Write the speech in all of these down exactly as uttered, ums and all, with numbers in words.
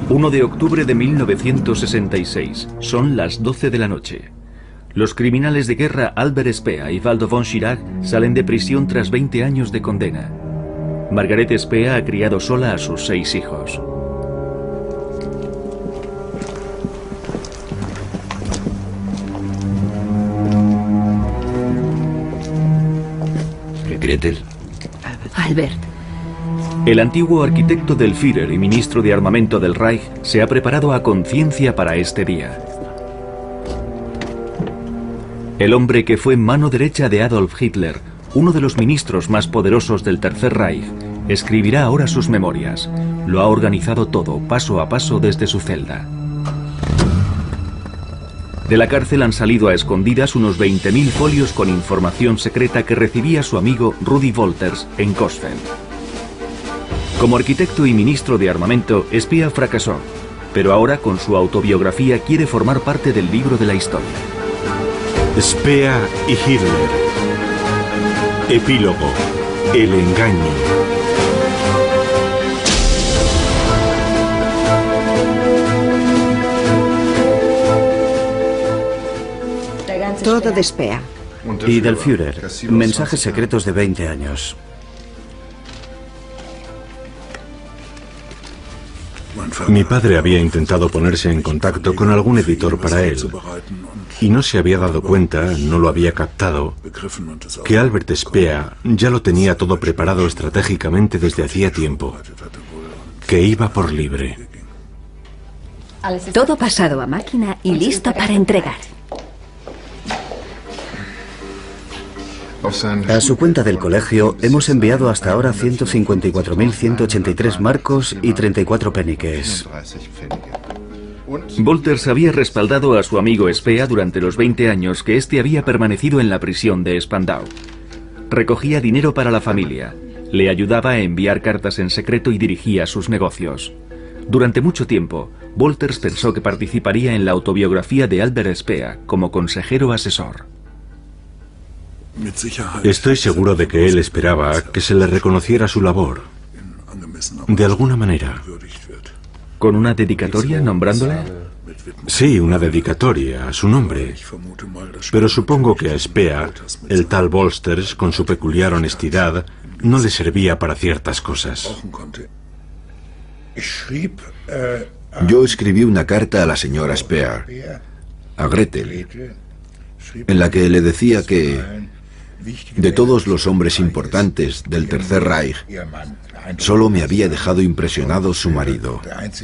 uno de octubre de mil novecientos sesenta y seis. Son las doce de la noche. Los criminales de guerra Albert Speer y Waldo von Schirach salen de prisión tras veinte años de condena. Margaret Speer ha criado sola a sus seis hijos. Gretel. Albert. El antiguo arquitecto del Führer y ministro de armamento del Reich se ha preparado a conciencia para este día. El hombre que fue mano derecha de Adolf Hitler, uno de los ministros más poderosos del Tercer Reich, escribirá ahora sus memorias. Lo ha organizado todo, paso a paso desde su celda. De la cárcel han salido a escondidas unos veinte mil folios con información secreta que recibía su amigo Rudi Wolters en Coesfeld. Como arquitecto y ministro de armamento, Speer fracasó, pero ahora con su autobiografía quiere formar parte del libro de la historia. Speer y Hitler. Epílogo. El engaño. Todo de Speer. Y del Führer. Mensajes secretos de veinte años. Mi padre había intentado ponerse en contacto con algún editor para él y no se había dado cuenta, no lo había captado, que Albert Speer ya lo tenía todo preparado estratégicamente desde hacía tiempo, que iba por libre. Todo pasado a máquina y listo para entregar. A su cuenta del colegio hemos enviado hasta ahora ciento cincuenta y cuatro mil ciento ochenta y tres marcos y treinta y cuatro peniques. Wolters había respaldado a su amigo Speer durante los veinte años que éste había permanecido en la prisión de Spandau. Recogía dinero para la familia, le ayudaba a enviar cartas en secreto y dirigía sus negocios. Durante mucho tiempo, Wolters pensó que participaría en la autobiografía de Albert Speer como consejero asesor. Estoy seguro de que él esperaba que se le reconociera su labor, de alguna manera. ¿Con una dedicatoria nombrándole? Sí, una dedicatoria a su nombre. Pero supongo que a Speer, el tal Wolters, con su peculiar honestidad, no le servía para ciertas cosas. Yo escribí una carta a la señora Speer, a Gretel, en la que le decía que, de todos los hombres importantes del Tercer Reich, solo me había dejado impresionado su marido,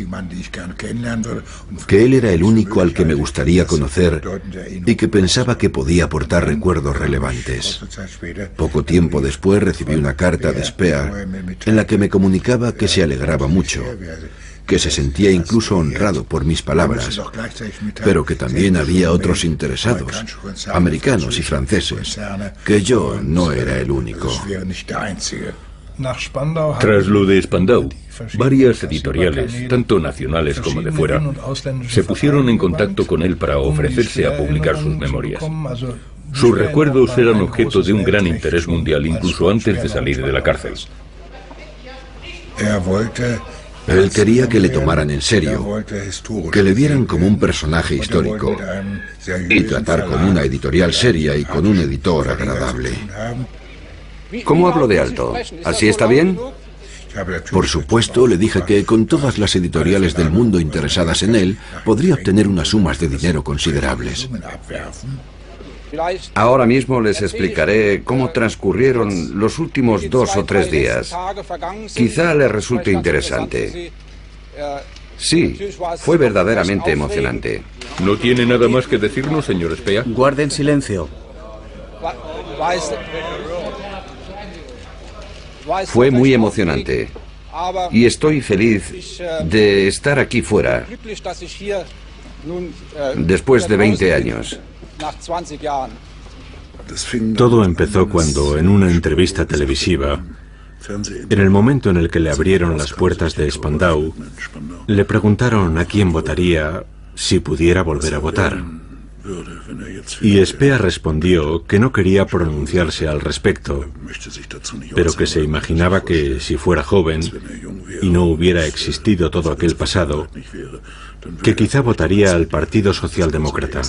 que él era el único al que me gustaría conocer y que pensaba que podía aportar recuerdos relevantes. Poco tiempo después recibí una carta de Speer en la que me comunicaba que se alegraba mucho, que se sentía incluso honrado por mis palabras, pero que también había otros interesados, americanos y franceses, que yo no era el único. Tras lo de Spandau, varias editoriales, tanto nacionales como de fuera, se pusieron en contacto con él para ofrecerse a publicar sus memorias. Sus recuerdos eran objeto de un gran interés mundial incluso antes de salir de la cárcel. Él quería que le tomaran en serio, que le vieran como un personaje histórico y tratar con una editorial seria y con un editor agradable. ¿Cómo hablo de alto? ¿Así está bien? Por supuesto, le dije que con todas las editoriales del mundo interesadas en él, podría obtener unas sumas de dinero considerables. Ahora mismo les explicaré cómo transcurrieron los últimos dos o tres días. Quizá les resulte interesante. Sí, fue verdaderamente emocionante. ¿No tiene nada más que decirnos, señor Speer? Guarden silencio. Fue muy emocionante. Y estoy feliz de estar aquí fuera, después de veinte años. Todo empezó cuando, en una entrevista televisiva, en el momento en el que le abrieron las puertas de Spandau, le preguntaron a quién votaría si pudiera volver a votar. Y Speer respondió que no quería pronunciarse al respecto, pero que se imaginaba que si fuera joven y no hubiera existido todo aquel pasado, que quizá votaría al Partido Socialdemócrata.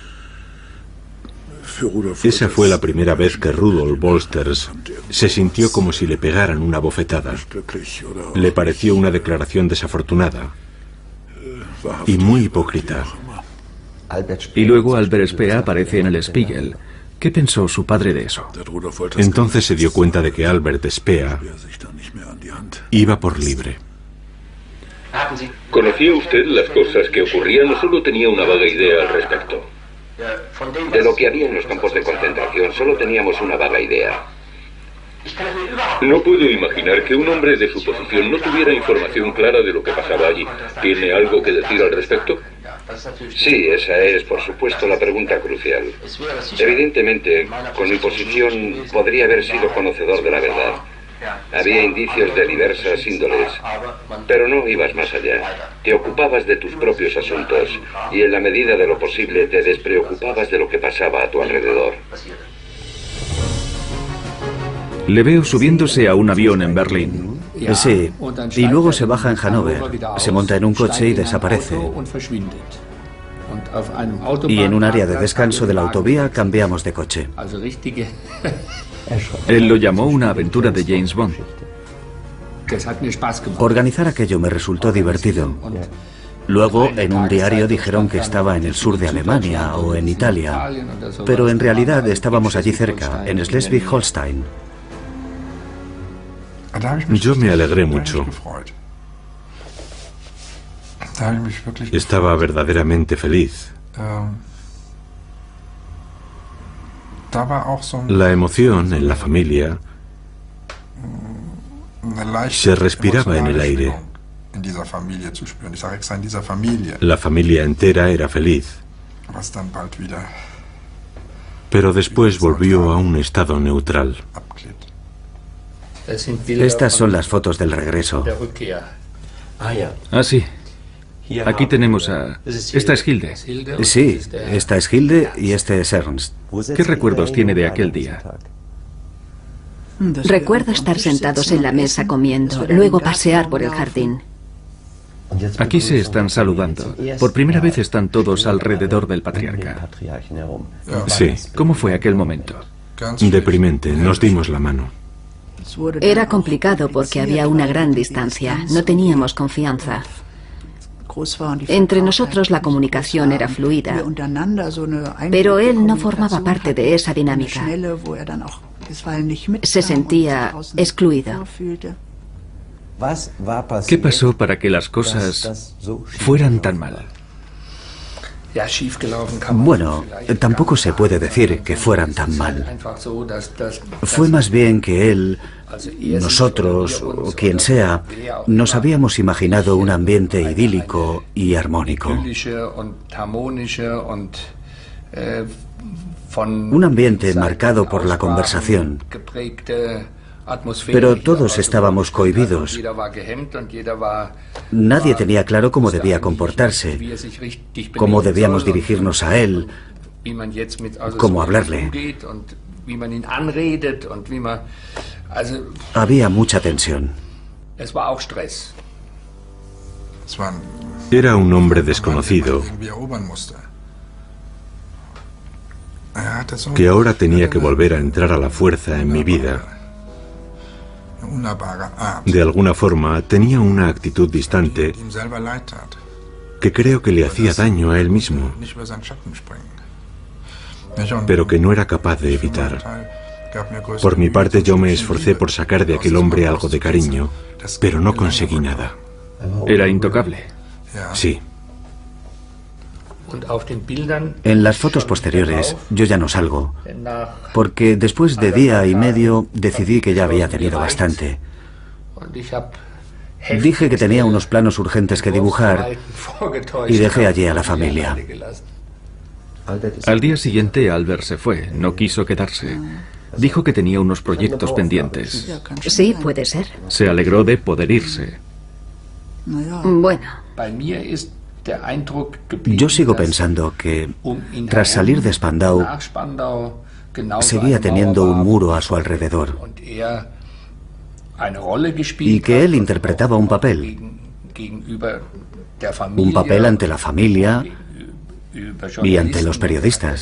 Esa fue la primera vez que Rudolf Wolters se sintió como si le pegaran una bofetada. Le pareció una declaración desafortunada y muy hipócrita. Y luego Albert Speer aparece en el Spiegel. ¿Qué pensó su padre de eso? Entonces se dio cuenta de que Albert Speer iba por libre. ¿Conocía usted las cosas que ocurrían o solo tenía una vaga idea al respecto? De lo que había en los campos de concentración solo teníamos una vaga idea. No puedo imaginar que un hombre de su posición no tuviera información clara de lo que pasaba allí. ¿Tiene algo que decir al respecto? Sí, esa es, por supuesto, la pregunta crucial. Evidentemente, con mi posición podría haber sido conocedor de la verdad. Había indicios de diversas índoles, pero no ibas más allá. Te ocupabas de tus propios asuntos y en la medida de lo posible te despreocupabas de lo que pasaba a tu alrededor. Le veo subiéndose a un avión en Berlín. Sí, y luego se baja en Hannover, se monta en un coche y desaparece. Y en un área de descanso de la autovía cambiamos de coche. Él lo llamó una aventura de James Bond. Organizar aquello me resultó divertido. Luego, en un diario dijeron que estaba en el sur de Alemania o en Italia, pero en realidad estábamos allí cerca, en Schleswig-Holstein. Yo me alegré mucho. Estaba verdaderamente feliz. La emoción en la familia se respiraba en el aire. La familia entera era feliz. Pero después volvió a un estado neutral. Estas son las fotos del regreso. Ah, sí. Aquí tenemos a... Esta es Hilde. Sí, esta es Hilde y este es Ernst. ¿Qué recuerdos tiene de aquel día? Recuerdo estar sentados en la mesa comiendo, luego pasear por el jardín. Aquí se están saludando. Por primera vez están todos alrededor del patriarca. Sí. ¿Cómo fue aquel momento? Deprimente. Nos dimos la mano. Era complicado porque había una gran distancia, no teníamos confianza. Entre nosotros la comunicación era fluida, pero él no formaba parte de esa dinámica. Se sentía excluido. ¿Qué pasó para que las cosas fueran tan mal? Bueno, tampoco se puede decir que fueran tan mal. Fue más bien que él, nosotros, o quien sea, nos habíamos imaginado un ambiente idílico y armónico. Un ambiente marcado por la conversación. Pero todos estábamos cohibidos. Nadie tenía claro cómo debía comportarse, cómo debíamos dirigirnos a él, cómo hablarle. Había mucha tensión. Era un hombre desconocido que ahora tenía que volver a entrar a la fuerza en mi vida. De alguna forma tenía una actitud distante que creo que le hacía daño a él mismo, pero que no era capaz de evitar. Por mi parte yo me esforcé por sacar de aquel hombre algo de cariño, pero no conseguí nada. Era intocable. Sí. En las fotos posteriores yo ya no salgo, porque después de día y medio decidí que ya había tenido bastante. Dije que tenía unos planos urgentes que dibujar y dejé allí a la familia. Al día siguiente Albert se fue, no quiso quedarse. Dijo que tenía unos proyectos pendientes. Sí, puede ser. Se alegró de poder irse. Bueno, Yo sigo pensando que, tras salir de Spandau, seguía teniendo un muro a su alrededor y que él interpretaba un papel, un papel ante la familia y ante los periodistas.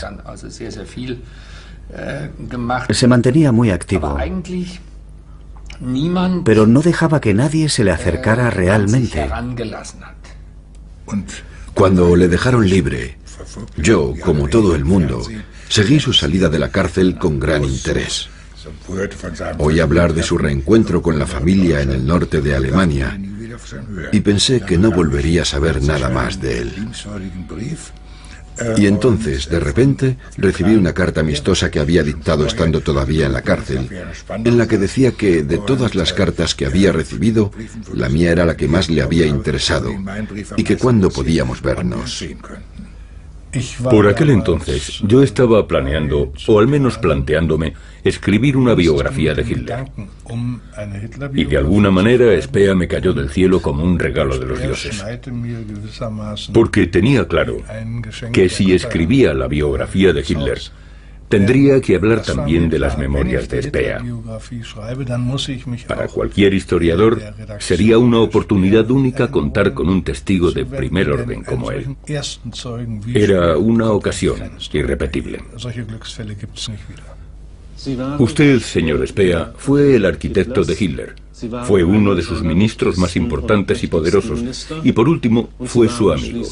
Se mantenía muy activo, pero no dejaba que nadie se le acercara realmente. Cuando le dejaron libre, yo, como todo el mundo, seguí su salida de la cárcel con gran interés. Oí hablar de su reencuentro con la familia en el norte de Alemania y pensé que no volvería a saber nada más de él. Y entonces, de repente, recibí una carta amistosa que había dictado estando todavía en la cárcel, en la que decía que, de todas las cartas que había recibido, la mía era la que más le había interesado, y que cuándo podíamos vernos. Por aquel entonces, yo estaba planeando, o al menos planteándome, escribir una biografía de Hitler. Y de alguna manera Speer me cayó del cielo como un regalo de los dioses. Porque tenía claro que si escribía la biografía de Hitler, tendría que hablar también de las memorias de Speer. Para cualquier historiador sería una oportunidad única contar con un testigo de primer orden como él. Era una ocasión irrepetible. Usted, señor Speer, fue el arquitecto de Hitler. Fue uno de sus ministros más importantes y poderosos. Y por último, fue su amigo.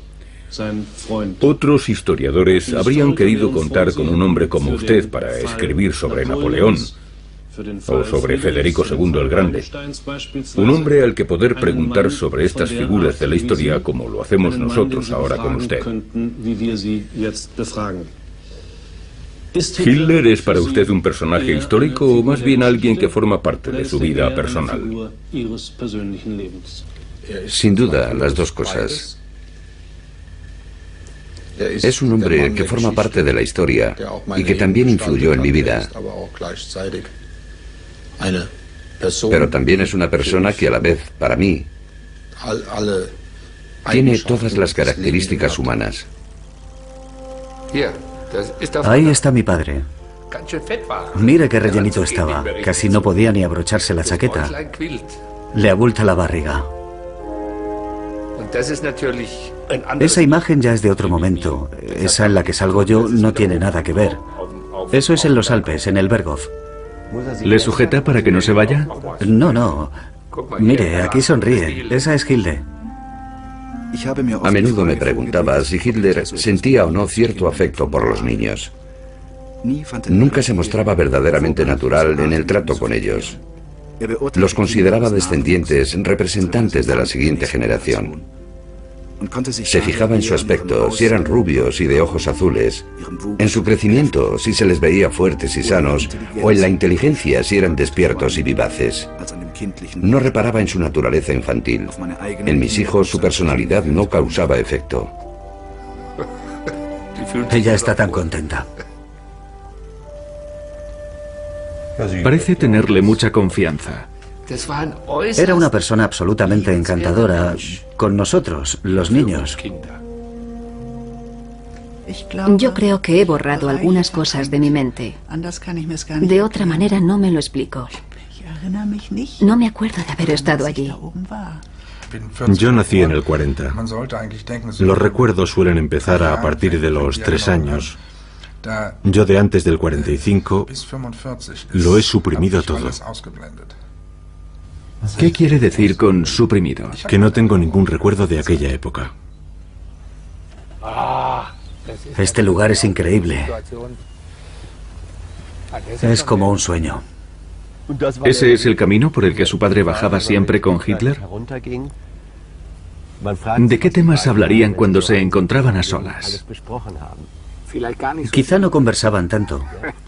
Otros historiadores habrían querido contar con un hombre como usted para escribir sobre Napoleón o sobre Federico segundo el Grande. Un hombre al que poder preguntar sobre estas figuras de la historia como lo hacemos nosotros ahora con usted. ¿Hitler es para usted un personaje histórico o más bien alguien que forma parte de su vida personal? Sin duda, las dos cosas. Es un hombre que forma parte de la historia y que también influyó en mi vida. Pero también es una persona que a la vez, para mí, tiene todas las características humanas. Ahí está mi padre. Mire qué rellenito estaba. Casi no podía ni abrocharse la chaqueta. Le abulta la barriga. Esa imagen ya es de otro momento. Esa en la que salgo yo no tiene nada que ver. Eso es en los Alpes, en el Berghof. ¿Le sujeta para que no se vaya? No, no. Mire, aquí sonríe. Esa es Hilde. A menudo me preguntaba si Hitler sentía o no cierto afecto por los niños. Nunca se mostraba verdaderamente natural en el trato con ellos. Los consideraba descendientes, representantes de la siguiente generación. Se fijaba en su aspecto, si eran rubios y de ojos azules, en su crecimiento, si se les veía fuertes y sanos, o en la inteligencia, si eran despiertos y vivaces. No reparaba en su naturaleza infantil. En mis hijos su personalidad no causaba efecto. Ella está tan contenta. Parece tenerle mucha confianza. Era una persona absolutamente encantadora con nosotros, los niños. Yo creo que he borrado algunas cosas de mi mente. De otra manera no me lo explico. No me acuerdo de haber estado allí. Yo nací en el cuarenta. Los recuerdos suelen empezar a partir de los tres años. Yo de antes del cuarenta y cinco lo he suprimido todo. ¿Qué quiere decir con suprimido? Que no tengo ningún recuerdo de aquella época. Este lugar es increíble. Es como un sueño. ¿Ese es el camino por el que su padre bajaba siempre con Hitler? ¿De qué temas hablarían cuando se encontraban a solas? Quizá no conversaban tanto.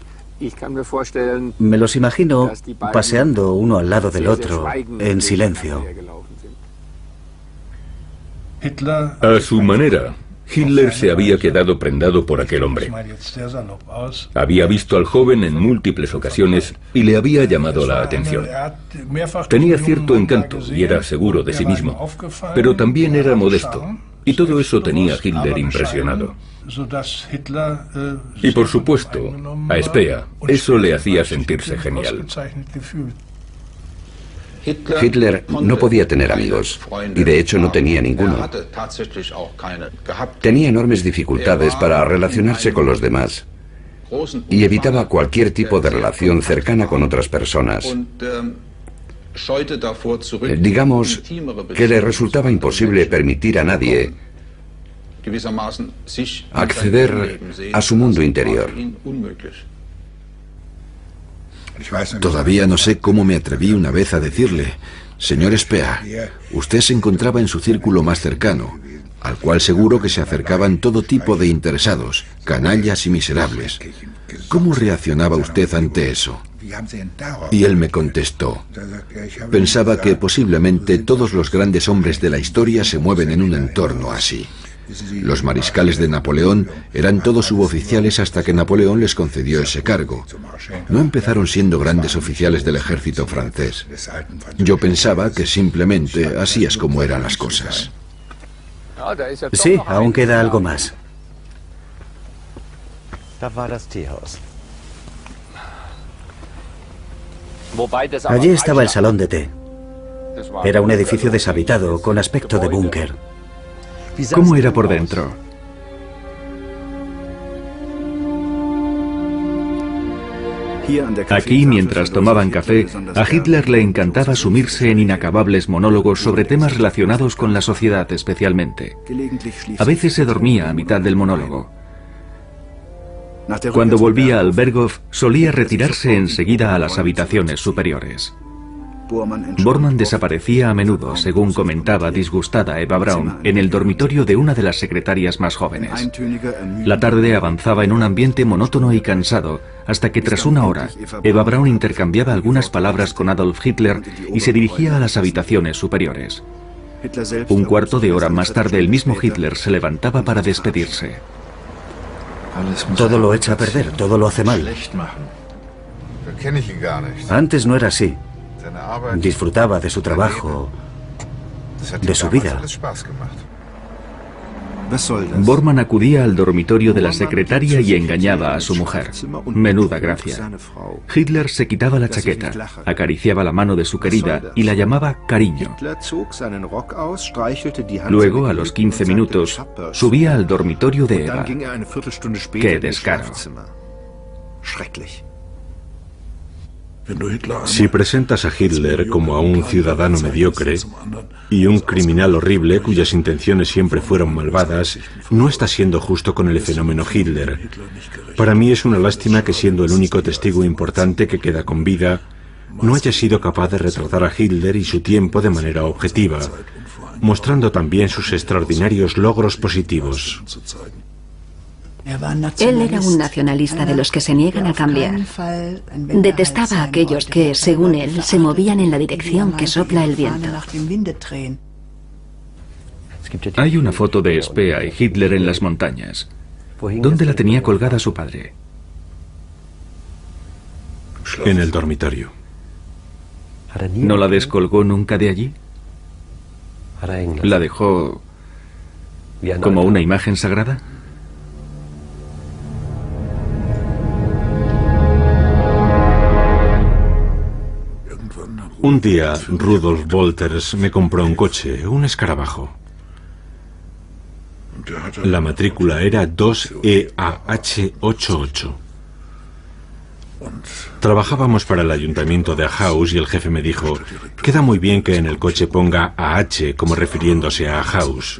Me los imagino paseando uno al lado del otro, en silencio. A su manera, Hitler se había quedado prendado por aquel hombre. Había visto al joven en múltiples ocasiones y le había llamado la atención. Tenía cierto encanto y era seguro de sí mismo, pero también era modesto. Y todo eso tenía a Hitler impresionado. Y por supuesto, a Speer, eso le hacía sentirse genial. Hitler no podía tener amigos, y de hecho no tenía ninguno. Tenía enormes dificultades para relacionarse con los demás, y evitaba cualquier tipo de relación cercana con otras personas. Digamos que le resultaba imposible permitir a nadie acceder a su mundo interior. Todavía no sé cómo me atreví una vez a decirle: señor Speer, usted se encontraba en su círculo más cercano, al cual seguro que se acercaban todo tipo de interesados, canallas y miserables. ¿Cómo reaccionaba usted ante eso? Y él me contestó: pensaba que posiblemente todos los grandes hombres de la historia se mueven en un entorno así. Los mariscales de Napoleón eran todos suboficiales hasta que Napoleón les concedió ese cargo. No empezaron siendo grandes oficiales del ejército francés. Yo pensaba que simplemente así es como eran las cosas. Sí, aún queda algo más. Allí estaba el salón de té. Era un edificio deshabitado, con aspecto de búnker. ¿Cómo era por dentro? Aquí, mientras tomaban café, a Hitler le encantaba sumirse en inacabables monólogos sobre temas relacionados con la sociedad especialmente. A veces se dormía a mitad del monólogo. Cuando volvía al Berghof, solía retirarse enseguida a las habitaciones superiores. Bormann desaparecía a menudo, según comentaba disgustada Eva Braun, en el dormitorio de una de las secretarias más jóvenes. La tarde avanzaba en un ambiente monótono y cansado, hasta que tras una hora, Eva Braun intercambiaba algunas palabras con Adolf Hitler y se dirigía a las habitaciones superiores. Un cuarto de hora más tarde, el mismo Hitler se levantaba para despedirse. Todo lo echa a perder, todo lo hace mal. Antes no era así. Disfrutaba de su trabajo, de su vida. Bormann acudía al dormitorio de la secretaria y engañaba a su mujer. Menuda gracia. Hitler se quitaba la chaqueta, acariciaba la mano de su querida y la llamaba cariño. Luego, a los quince minutos, subía al dormitorio de Eva. ¡Qué descaro! Si presentas a Hitler como a un ciudadano mediocre y un criminal horrible cuyas intenciones siempre fueron malvadas, no estás siendo justo con el fenómeno Hitler. Para mí es una lástima que, siendo el único testigo importante que queda con vida, no haya sido capaz de retratar a Hitler y su tiempo de manera objetiva, mostrando también sus extraordinarios logros positivos. Él era un nacionalista de los que se niegan a cambiar. Detestaba a aquellos que, según él, se movían en la dirección que sopla el viento. Hay una foto de Speer y Hitler en las montañas. ¿Dónde la tenía colgada su padre? En el dormitorio. ¿No la descolgó nunca de allí? ¿La dejó como una imagen sagrada? Un día, Rudolf Wolters me compró un coche, un escarabajo. La matrícula era dos E A H ochenta y ocho. Trabajábamos para el ayuntamiento de Ahaus y el jefe me dijo: queda muy bien que en el coche ponga A H como refiriéndose a Ahaus.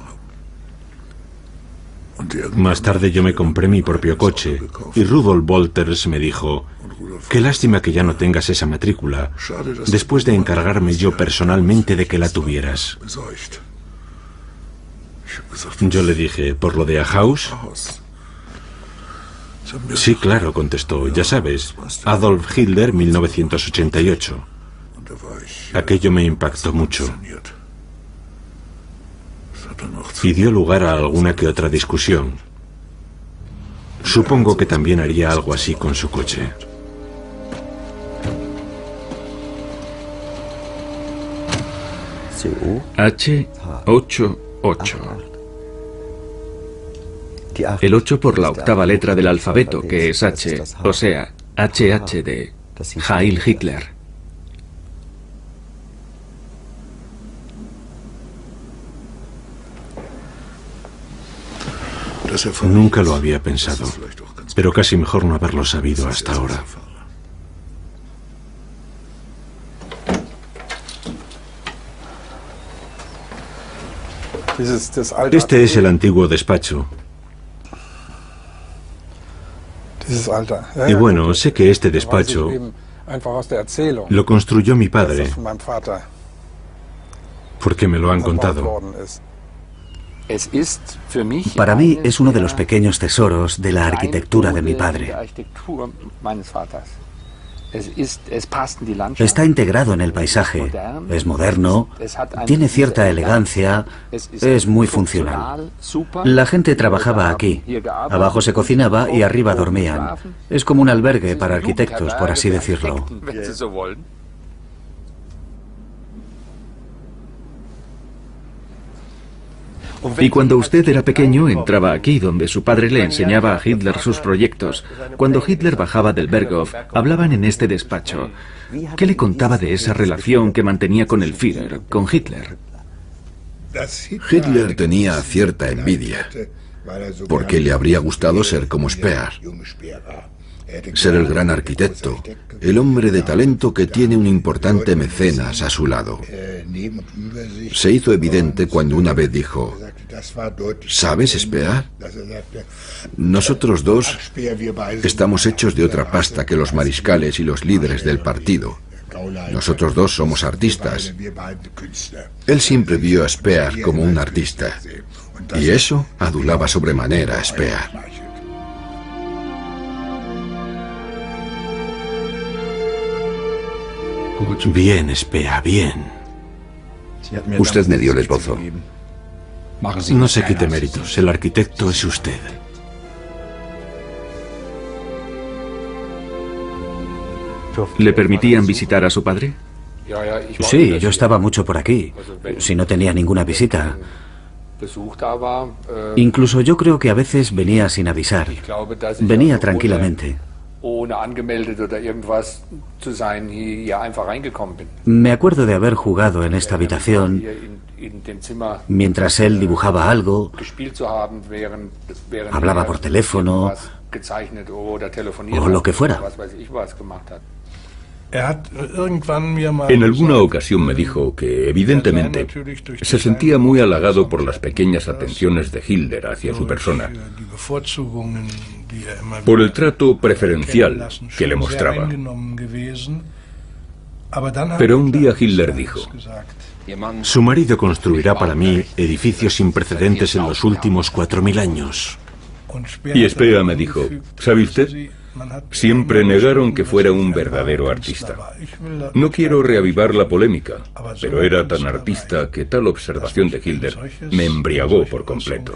Más tarde yo me compré mi propio coche y Rudolf Wolters me dijo: qué lástima que ya no tengas esa matrícula, después de encargarme yo personalmente de que la tuvieras. Yo le dije: ¿por lo de Ahaus? Sí, claro, contestó. Ya sabes, Adolf Hitler, mil novecientos ochenta y ocho. Aquello me impactó mucho. Y dio lugar a alguna que otra discusión. Supongo que también haría algo así con su coche. H ochenta y ocho. El ocho por la octava letra del alfabeto, que es H, o sea, H H de Heil Hitler. Nunca lo había pensado, pero casi mejor no haberlo sabido hasta ahora. Este es el antiguo despacho. Y bueno, sé que este despacho lo construyó mi padre, porque me lo han contado. Para mí es uno de los pequeños tesoros de la arquitectura de mi padre. Está integrado en el paisaje, es moderno, tiene cierta elegancia, es muy funcional. La gente trabajaba aquí, abajo se cocinaba y arriba dormían. Es como un albergue para arquitectos, por así decirlo. Y cuando usted era pequeño, entraba aquí, donde su padre le enseñaba a Hitler sus proyectos. Cuando Hitler bajaba del Berghof, hablaban en este despacho. ¿Qué le contaba de esa relación que mantenía con el Führer, con Hitler? Hitler tenía cierta envidia, porque le habría gustado ser como Speer, ser el gran arquitecto, el hombre de talento que tiene un importante mecenas a su lado. Se hizo evidente cuando una vez dijo: ¿sabes, Speer? Nosotros dos estamos hechos de otra pasta que los mariscales y los líderes del partido. Nosotros dos somos artistas. Él siempre vio a Speer como un artista, y eso adulaba sobremanera a Speer. Bien, Speer, bien. Usted me dio el esbozo. No se quite méritos, el arquitecto es usted. ¿Le permitían visitar a su padre? Sí, yo estaba mucho por aquí, si no tenía ninguna visita. Incluso yo creo que a veces venía sin avisar. Venía tranquilamente. Me acuerdo de haber jugado en esta habitación mientras él dibujaba algo, hablaba por teléfono o lo que fuera. En alguna ocasión me dijo que, evidentemente, se sentía muy halagado por las pequeñas atenciones de Hitler hacia su persona, por el trato preferencial que le mostraba. Pero un día Hitler dijo: su marido construirá para mí edificios sin precedentes en los últimos cuatro mil años. Y Speer me dijo: ¿sabe usted? Siempre negaron que fuera un verdadero artista. No quiero reavivar la polémica, pero era tan artista que tal observación de Hitler me embriagó por completo.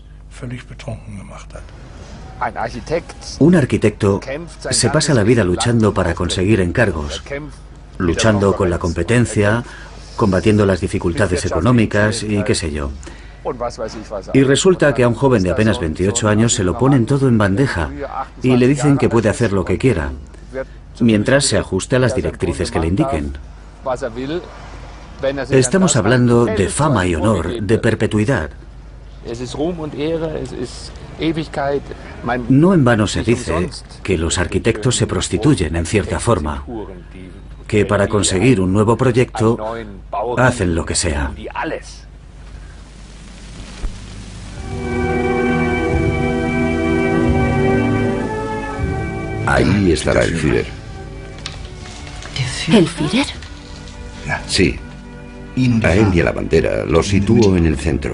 Un arquitecto se pasa la vida luchando para conseguir encargos, luchando con la competencia, combatiendo las dificultades económicas y qué sé yo. Y resulta que a un joven de apenas veintiocho años se lo ponen todo en bandeja y le dicen que puede hacer lo que quiera, mientras se ajuste a las directrices que le indiquen. Estamos hablando de fama y honor, de perpetuidad. No en vano se dice que los arquitectos se prostituyen en cierta forma, que para conseguir un nuevo proyecto hacen lo que sea. Ahí estará el Führer. ¿El Führer? Sí. A él y a la bandera los sitúo en el centro.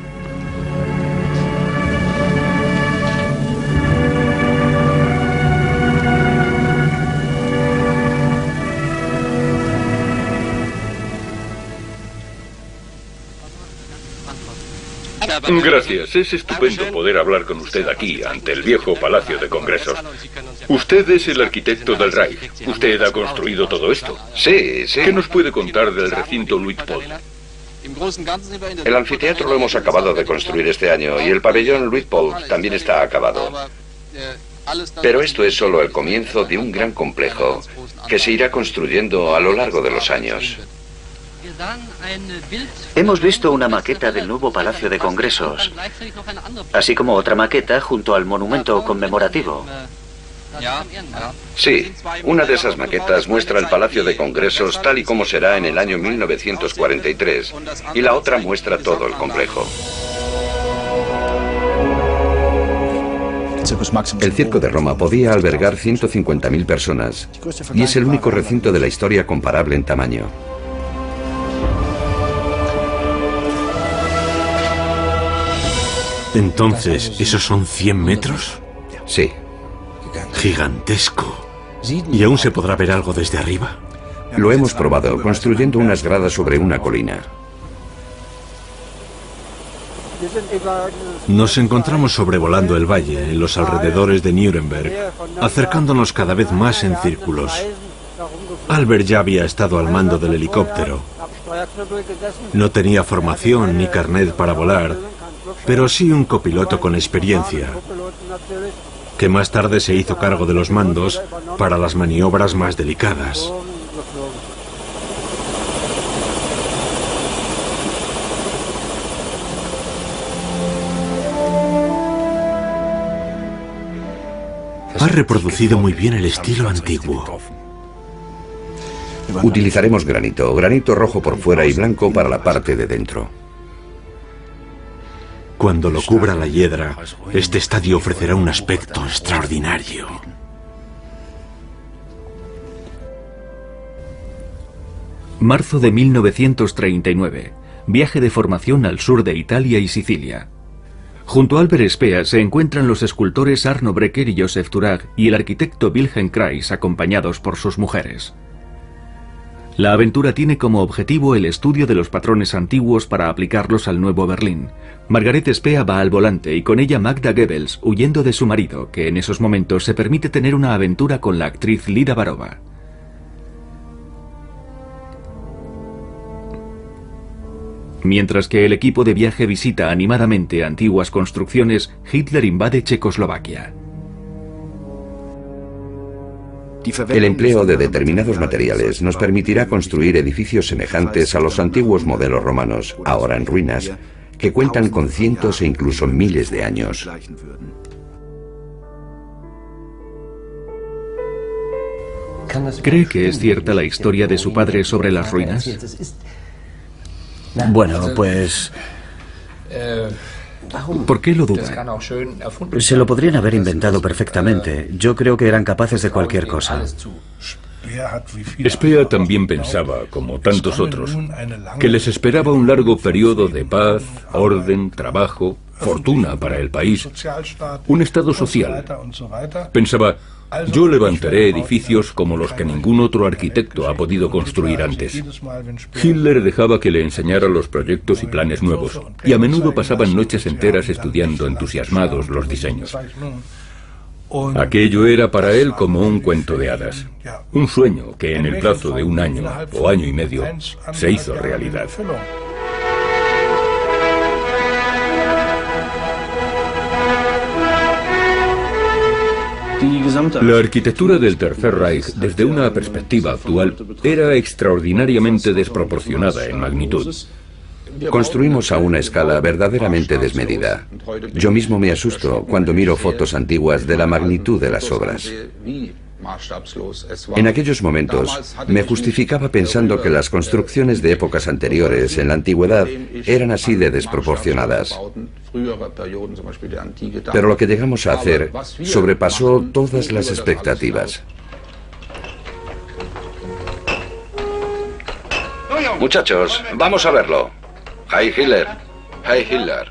Gracias, es estupendo poder hablar con usted aquí, ante el viejo Palacio de Congresos. Usted es el arquitecto del Reich. Usted ha construido todo esto. Sí, sí. ¿Qué nos puede contar del recinto Luitpold? El anfiteatro lo hemos acabado de construir este año y el pabellón Luitpold también está acabado. Pero esto es solo el comienzo de un gran complejo que se irá construyendo a lo largo de los años. Hemos visto una maqueta del nuevo Palacio de Congresos, así como otra maqueta junto al monumento conmemorativo. Sí, una de esas maquetas muestra el Palacio de Congresos tal y como será en el año mil novecientos cuarenta y tres, y la otra muestra todo el complejo. El Circo de Roma podía albergar ciento cincuenta mil personas, y es el único recinto de la historia comparable en tamaño. Entonces, ¿esos son cien metros? Sí. Gigantesco. ¿Y aún se podrá ver algo desde arriba? Lo hemos probado, construyendo unas gradas sobre una colina. Nos encontramos sobrevolando el valle, en los alrededores de Nuremberg, acercándonos cada vez más en círculos. Albert ya había estado al mando del helicóptero. No tenía formación ni carnet para volar, pero sí un copiloto con experiencia, que más tarde se hizo cargo de los mandos para las maniobras más delicadas. Ha reproducido muy bien el estilo antiguo. Utilizaremos granito, granito rojo por fuera y blanco para la parte de dentro. Cuando lo cubra la hiedra, este estadio ofrecerá un aspecto extraordinario. Marzo de mil novecientos treinta y nueve. Viaje de formación al sur de Italia y Sicilia. Junto a Albert Speer se encuentran los escultores Arno Breker y Joseph Turag y el arquitecto Wilhelm Kreis, acompañados por sus mujeres. La aventura tiene como objetivo el estudio de los patrones antiguos para aplicarlos al nuevo Berlín. Margaret Speer va al volante y con ella Magda Goebbels, huyendo de su marido, que en esos momentos se permite tener una aventura con la actriz Lida Barova. Mientras que el equipo de viaje visita animadamente antiguas construcciones, Hitler invade Checoslovaquia. El empleo de determinados materiales nos permitirá construir edificios semejantes a los antiguos modelos romanos, ahora en ruinas, que cuentan con cientos e incluso miles de años. ¿Cree que es cierta la historia de su padre sobre las ruinas? Bueno, pues... ¿Por qué lo duda? Se lo podrían haber inventado perfectamente. Yo creo que eran capaces de cualquier cosa. Speer también pensaba, como tantos otros, que les esperaba un largo periodo de paz, orden, trabajo, fortuna para el país, un estado social. Pensaba, yo levantaré edificios como los que ningún otro arquitecto ha podido construir antes. Hitler dejaba que le enseñara los proyectos y planes nuevos, y a menudo pasaban noches enteras estudiando entusiasmados los diseños. Aquello era para él como un cuento de hadas, un sueño que en el plazo de un año o año y medio se hizo realidad. La arquitectura del Tercer Reich, desde una perspectiva actual, era extraordinariamente desproporcionada en magnitud. Construimos a una escala verdaderamente desmedida. Yo mismo me asusto cuando miro fotos antiguas de la magnitud de las obras. En aquellos momentos me justificaba pensando que las construcciones de épocas anteriores en la antigüedad eran así de desproporcionadas. Pero lo que llegamos a hacer sobrepasó todas las expectativas. Muchachos, vamos a verlo. Heil Hitler. Heil Hitler.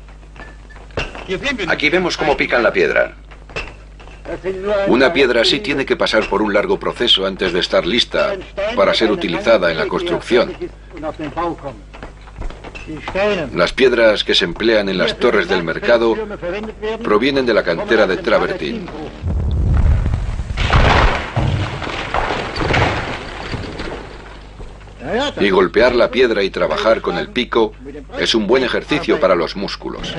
Aquí vemos cómo pican la piedra. Una piedra así tiene que pasar por un largo proceso antes de estar lista para ser utilizada en la construcción. Las piedras que se emplean en las torres del mercado provienen de la cantera de Travertin. Y golpear la piedra y trabajar con el pico es un buen ejercicio para los músculos.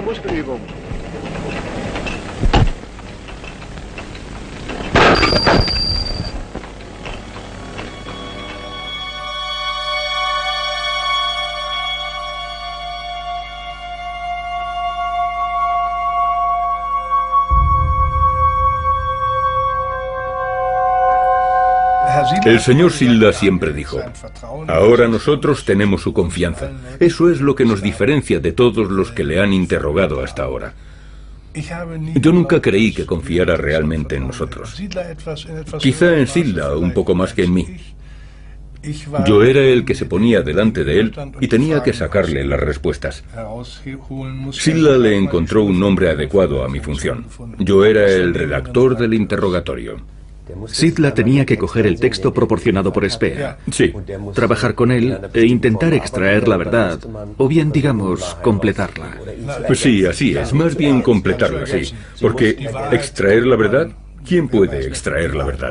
El señor Silda siempre dijo, ahora nosotros tenemos su confianza. Eso es lo que nos diferencia de todos los que le han interrogado hasta ahora. Yo nunca creí que confiara realmente en nosotros. Quizá en Silda un poco más que en mí. Yo era el que se ponía delante de él y tenía que sacarle las respuestas. Silda le encontró un nombre adecuado a mi función. Yo era el redactor del interrogatorio. Silda tenía que coger el texto proporcionado por Spea, sí, trabajar con él e intentar extraer la verdad, o bien, digamos, completarla. Pues sí, así es, más bien completarla, sí. Porque extraer la verdad, ¿quién puede extraer la verdad?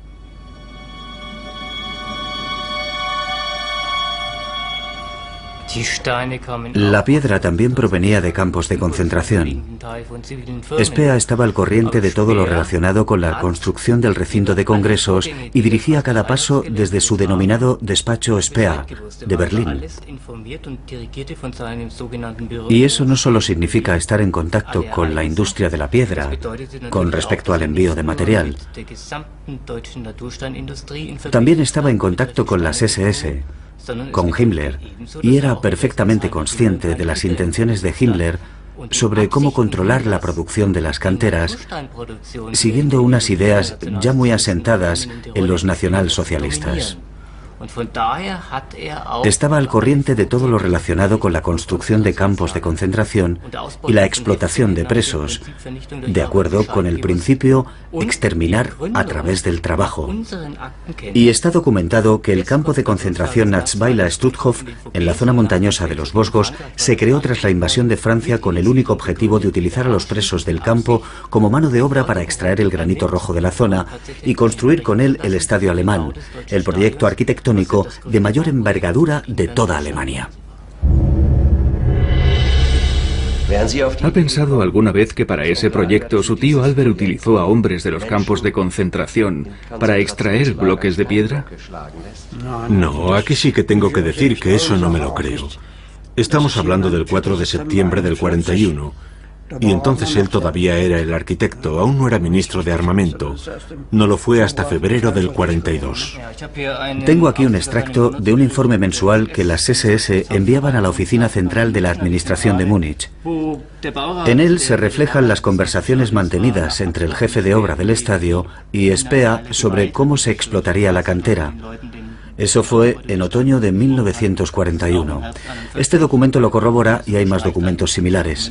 La piedra también provenía de campos de concentración. Spea estaba al corriente de todo lo relacionado con la construcción del recinto de congresos y dirigía cada paso desde su denominado despacho Spea, de Berlín. Y eso no solo significa estar en contacto con la industria de la piedra, con respecto al envío de material. También estaba en contacto con las ese ese, con Himmler, y era perfectamente consciente de las intenciones de Himmler sobre cómo controlar la producción de las canteras, siguiendo unas ideas ya muy asentadas en los nacionalsocialistas. Estaba al corriente de todo lo relacionado con la construcción de campos de concentración y la explotación de presos, de acuerdo con el principio exterminar a través del trabajo. Y está documentado que el campo de concentración Natzweiler-Stutthof, en la zona montañosa de los Vosgos, se creó tras la invasión de Francia con el único objetivo de utilizar a los presos del campo como mano de obra para extraer el granito rojo de la zona y construir con él el Estadio Alemán, el proyecto arquitectónico de mayor envergadura de toda Alemania. ¿Ha pensado alguna vez que para ese proyecto su tío Albert utilizó a hombres de los campos de concentración para extraer bloques de piedra? No, aquí sí que tengo que decir que eso no me lo creo. Estamos hablando del cuatro de septiembre del cuarenta y uno. Y entonces él todavía era el arquitecto, aún no era ministro de armamento. No lo fue hasta febrero del cuarenta y dos. Tengo aquí un extracto de un informe mensual que las ese ese enviaban a la oficina central de la administración de Múnich. En él se reflejan las conversaciones mantenidas entre el jefe de obra del estadio y Spea sobre cómo se explotaría la cantera. Eso fue en otoño de mil novecientos cuarenta y uno. Este documento lo corrobora y hay más documentos similares.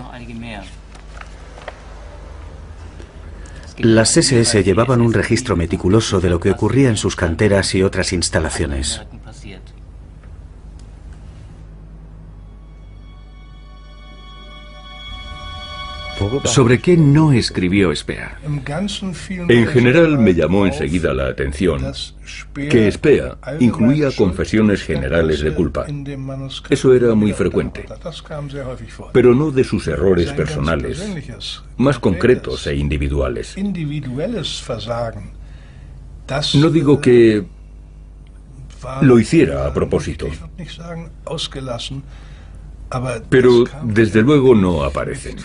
Las ese ese llevaban un registro meticuloso de lo que ocurría en sus canteras y otras instalaciones. ¿Sobre qué no escribió Spea? En general me llamó enseguida la atención que Spea incluía confesiones generales de culpa. Eso era muy frecuente, pero no de sus errores personales, más concretos e individuales. No digo que lo hiciera a propósito, pero desde luego no aparecen.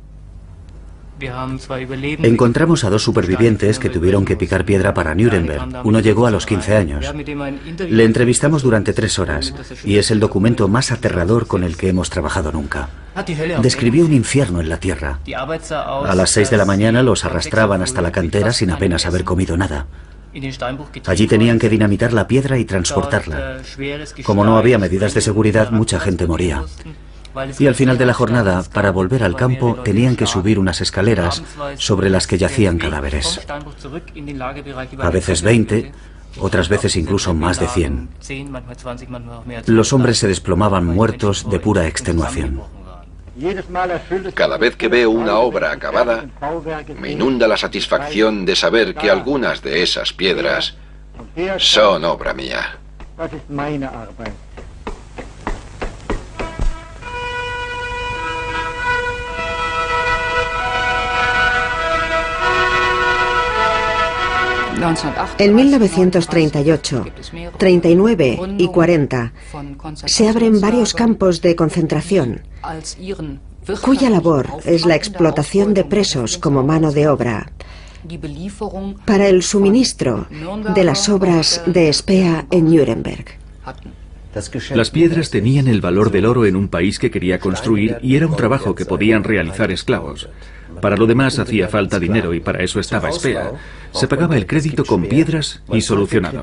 Encontramos a dos supervivientes que tuvieron que picar piedra para Nuremberg. Uno llegó a los quince años. Le entrevistamos durante tres horas y es el documento más aterrador con el que hemos trabajado nunca. Describió un infierno en la tierra. A las seis de la mañana los arrastraban hasta la cantera sin apenas haber comido nada. Allí tenían que dinamitar la piedra y transportarla. Como no había medidas de seguridad, mucha gente moría. Y al final de la jornada, para volver al campo, tenían que subir unas escaleras sobre las que yacían cadáveres. A veces veinte, otras veces incluso más de cien. Los hombres se desplomaban muertos de pura extenuación. Cada vez que veo una obra acabada, me inunda la satisfacción de saber que algunas de esas piedras son obra mía. En mil novecientos treinta y ocho, treinta y nueve y cuarenta se abren varios campos de concentración, cuya labor es la explotación de presos como mano de obra para el suministro de las obras de Spea en Nuremberg. Las piedras tenían el valor del oro en un país que quería construir y era un trabajo que podían realizar esclavos. Para lo demás hacía falta dinero y para eso estaba Spea. Se pagaba el crédito con piedras y solucionado.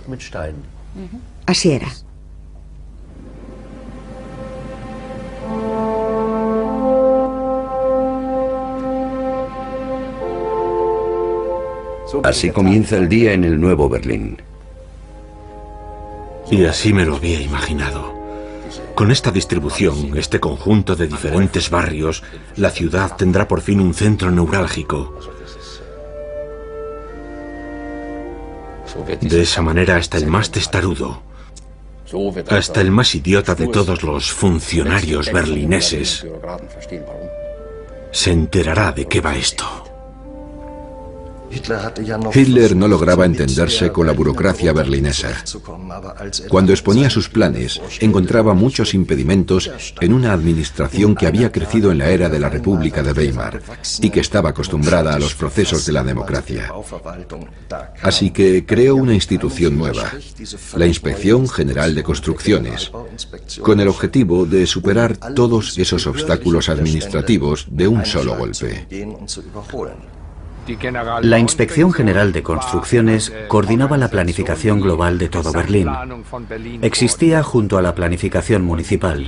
Así era. Así comienza el día en el nuevo Berlín. Y así me lo había imaginado. Con esta distribución, este conjunto de diferentes barrios, la ciudad tendrá por fin un centro neurálgico. De esa manera, hasta el más testarudo, hasta el más idiota de todos los funcionarios berlineses, se enterará de qué va esto. Hitler no lograba entenderse con la burocracia berlinesa. Cuando exponía sus planes, encontraba muchos impedimentos en una administración que había crecido en la era de la República de Weimar y que estaba acostumbrada a los procesos de la democracia. Así que creó una institución nueva, la Inspección General de Construcciones, con el objetivo de superar todos esos obstáculos administrativos de un solo golpe. La Inspección General de Construcciones coordinaba la planificación global de todo Berlín. Existía junto a la planificación municipal.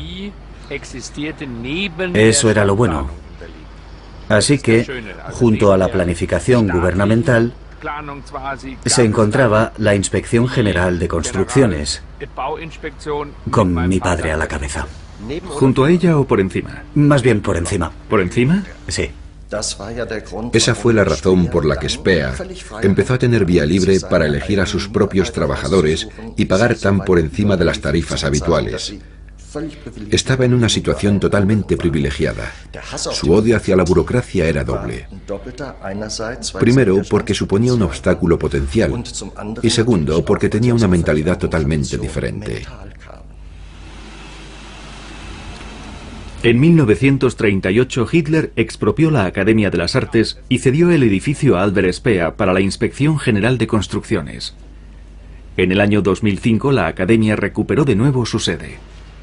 Eso era lo bueno. Así que, junto a la planificación gubernamental, se encontraba la Inspección General de Construcciones, con mi padre a la cabeza. ¿Junto a ella o por encima? Más bien por encima. ¿Por encima? Sí. Esa fue la razón por la que Spea empezó a tener vía libre para elegir a sus propios trabajadores y pagar tan por encima de las tarifas habituales. Estaba en una situación totalmente privilegiada. Su odio hacia la burocracia era doble. Primero, porque suponía un obstáculo potencial, y segundo, porque tenía una mentalidad totalmente diferente. En mil novecientos treinta y ocho, Hitler expropió la Academia de las Artes y cedió el edificio a Albert Spea para la Inspección General de Construcciones. En el año dos mil cinco, la Academia recuperó de nuevo su sede.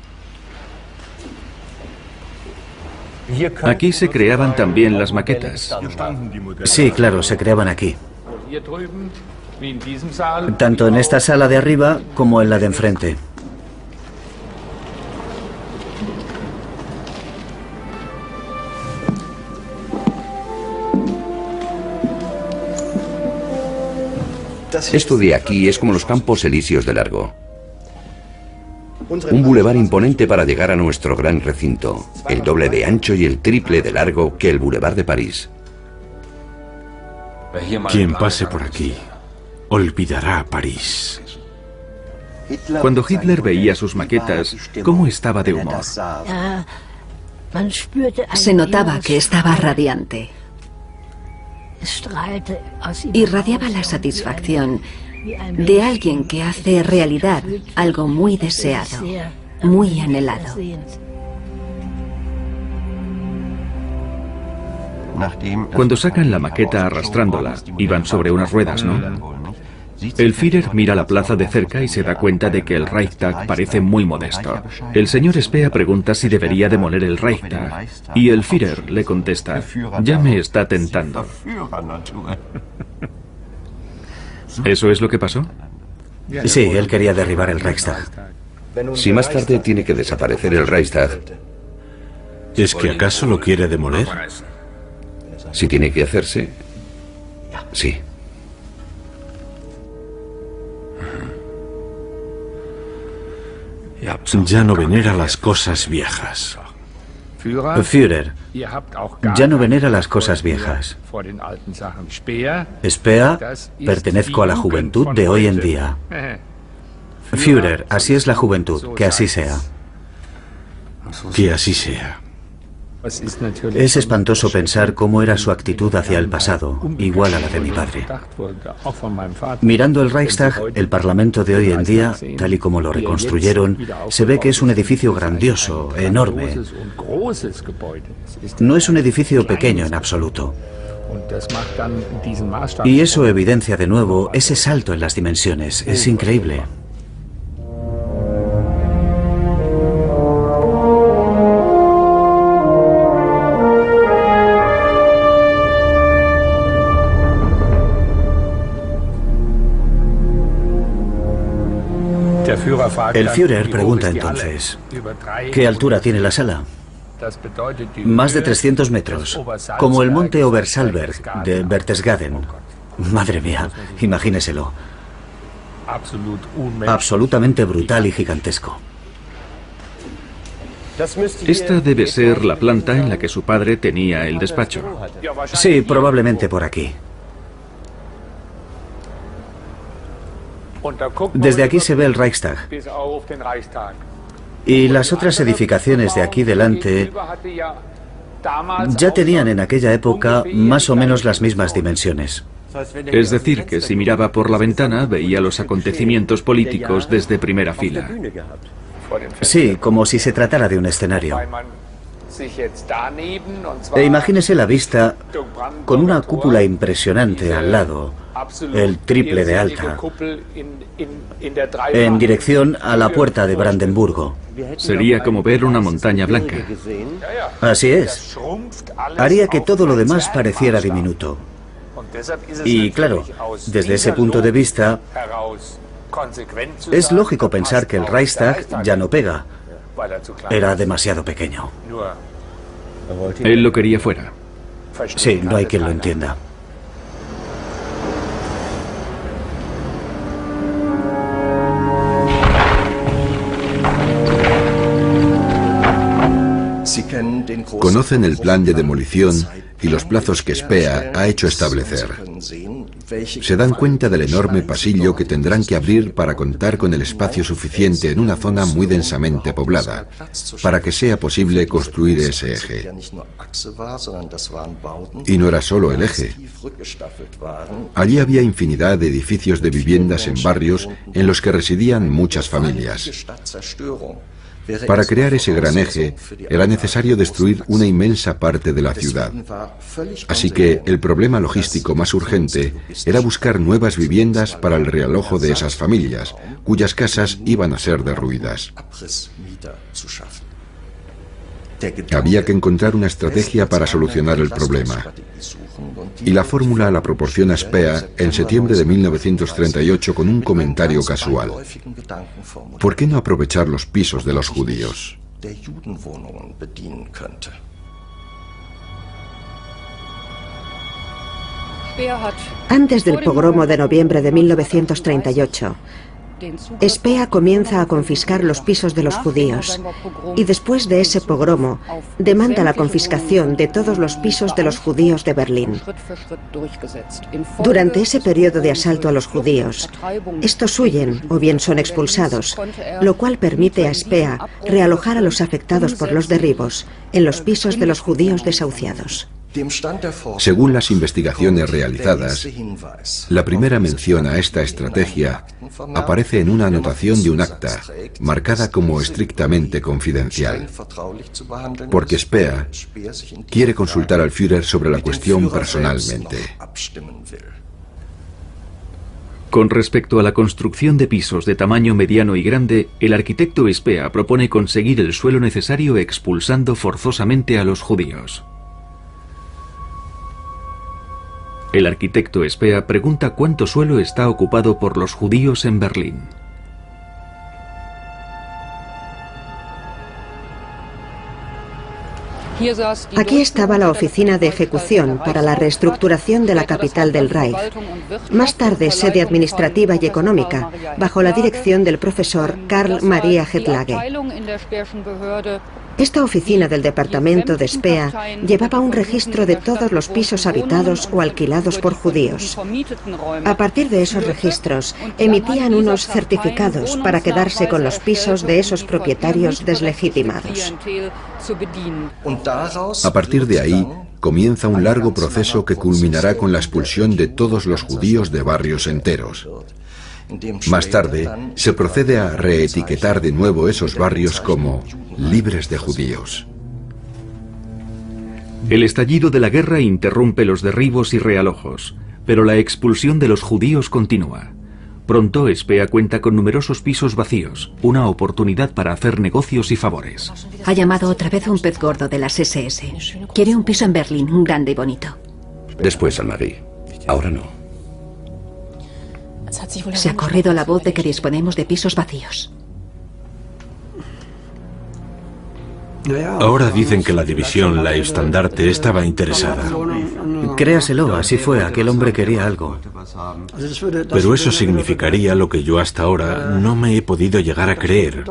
Aquí se creaban también las maquetas. Sí, claro, se creaban aquí. Tanto en esta sala de arriba como en la de enfrente. Esto de aquí es como los Campos Elíseos de largo. Un bulevar imponente para llegar a nuestro gran recinto, el doble de ancho y el triple de largo que el Boulevard de París. Quien pase por aquí olvidará París. Cuando Hitler veía sus maquetas, ¿cómo estaba de humor? Se notaba que estaba radiante. Irradiaba la satisfacción de alguien que hace realidad algo muy deseado, muy anhelado. Cuando sacan la maqueta arrastrándola, iban sobre unas ruedas, ¿no? El Führer mira la plaza de cerca y se da cuenta de que el Reichstag parece muy modesto. El señor Spea pregunta si debería demoler el Reichstag y el Führer le contesta: ya me está tentando. ¿Eso es lo que pasó? Sí, él quería derribar el Reichstag. Si más tarde tiene que desaparecer el Reichstag, ¿es que acaso lo quiere demoler? Si tiene que hacerse, sí. Ya no venera las cosas viejas. Führer, ya no venera las cosas viejas. Spea, pertenezco a la juventud de hoy en día. Führer, así es la juventud, que así sea. Que así sea. Es espantoso pensar cómo era su actitud hacia el pasado, igual a la de mi padre. Mirando el Reichstag, el Parlamento de hoy en día, tal y como lo reconstruyeron, se ve que es un edificio grandioso, enorme. No es un edificio pequeño en absoluto. Y eso evidencia de nuevo ese salto en las dimensiones. Es increíble. El Führer pregunta entonces, ¿qué altura tiene la sala? Más de trescientos metros, como el monte Obersalberg de Berchtesgaden. Madre mía, imagíneselo. Absolutamente brutal y gigantesco. Esta debe ser la planta en la que su padre tenía el despacho. Sí, probablemente por aquí. Desde aquí se ve el Reichstag. Y las otras edificaciones de aquí delante ya tenían en aquella época más o menos las mismas dimensiones. Es decir, que si miraba por la ventana veía los acontecimientos políticos desde primera fila. Sí, como si se tratara de un escenario. E imagínese la vista con una cúpula impresionante al lado, el triple de alta, en dirección a la puerta de Brandenburgo. Sería como ver una montaña blanca. Así es. Haría que todo lo demás pareciera diminuto. Y claro, desde ese punto de vista, es lógico pensar que el Reichstag ya no pega. Era demasiado pequeño. Él lo quería fuera. Sí, no hay quien lo entienda. Conocen el plan de demolición y los plazos que Speer ha hecho establecer. Se dan cuenta del enorme pasillo que tendrán que abrir para contar con el espacio suficiente en una zona muy densamente poblada, para que sea posible construir ese eje. Y no era solo el eje. Allí había infinidad de edificios de viviendas en barrios en los que residían muchas familias. Para crear ese gran eje era necesario destruir una inmensa parte de la ciudad. Así que el problema logístico más urgente era buscar nuevas viviendas para el realojo de esas familias, cuyas casas iban a ser derruidas. Había que encontrar una estrategia para solucionar el problema. Y la fórmula la proporciona Speer en septiembre de mil novecientos treinta y ocho con un comentario casual. ¿Por qué no aprovechar los pisos de los judíos? Antes del pogromo de noviembre de mil novecientos treinta y ocho, Speer comienza a confiscar los pisos de los judíos y después de ese pogromo demanda la confiscación de todos los pisos de los judíos de Berlín. Durante ese periodo de asalto a los judíos, estos huyen o bien son expulsados, lo cual permite a Speer realojar a los afectados por los derribos en los pisos de los judíos desahuciados. Según las investigaciones realizadas, la primera mención a esta estrategia aparece en una anotación de un acta, marcada como estrictamente confidencial, porque Speer quiere consultar al Führer sobre la cuestión personalmente. Con respecto a la construcción de pisos de tamaño mediano y grande, el arquitecto Speer propone conseguir el suelo necesario expulsando forzosamente a los judíos. El arquitecto Speer pregunta cuánto suelo está ocupado por los judíos en Berlín. Aquí estaba la oficina de ejecución para la reestructuración de la capital del Reich, más tarde sede administrativa y económica, bajo la dirección del profesor Karl Maria Hettlage. Esta oficina del departamento de Spea llevaba un registro de todos los pisos habitados o alquilados por judíos. A partir de esos registros, emitían unos certificados para quedarse con los pisos de esos propietarios deslegitimados. A partir de ahí, comienza un largo proceso que culminará con la expulsión de todos los judíos de barrios enteros. Más tarde, se procede a reetiquetar de nuevo esos barrios como libres de judíos. El estallido de la guerra interrumpe los derribos y realojos, pero la expulsión de los judíos continúa. Pronto Spea cuenta con numerosos pisos vacíos, una oportunidad para hacer negocios y favores. Ha llamado otra vez un pez gordo de las ese ese. Quiere un piso en Berlín, un grande y bonito. Después, Anne-Marie. Ahora no. Se ha corrido la voz de que disponemos de pisos vacíos. Ahora dicen que la división La Estandarte estaba interesada. Créaselo, así fue, aquel hombre quería algo. Pero eso significaría lo que yo hasta ahora no me he podido llegar a creer.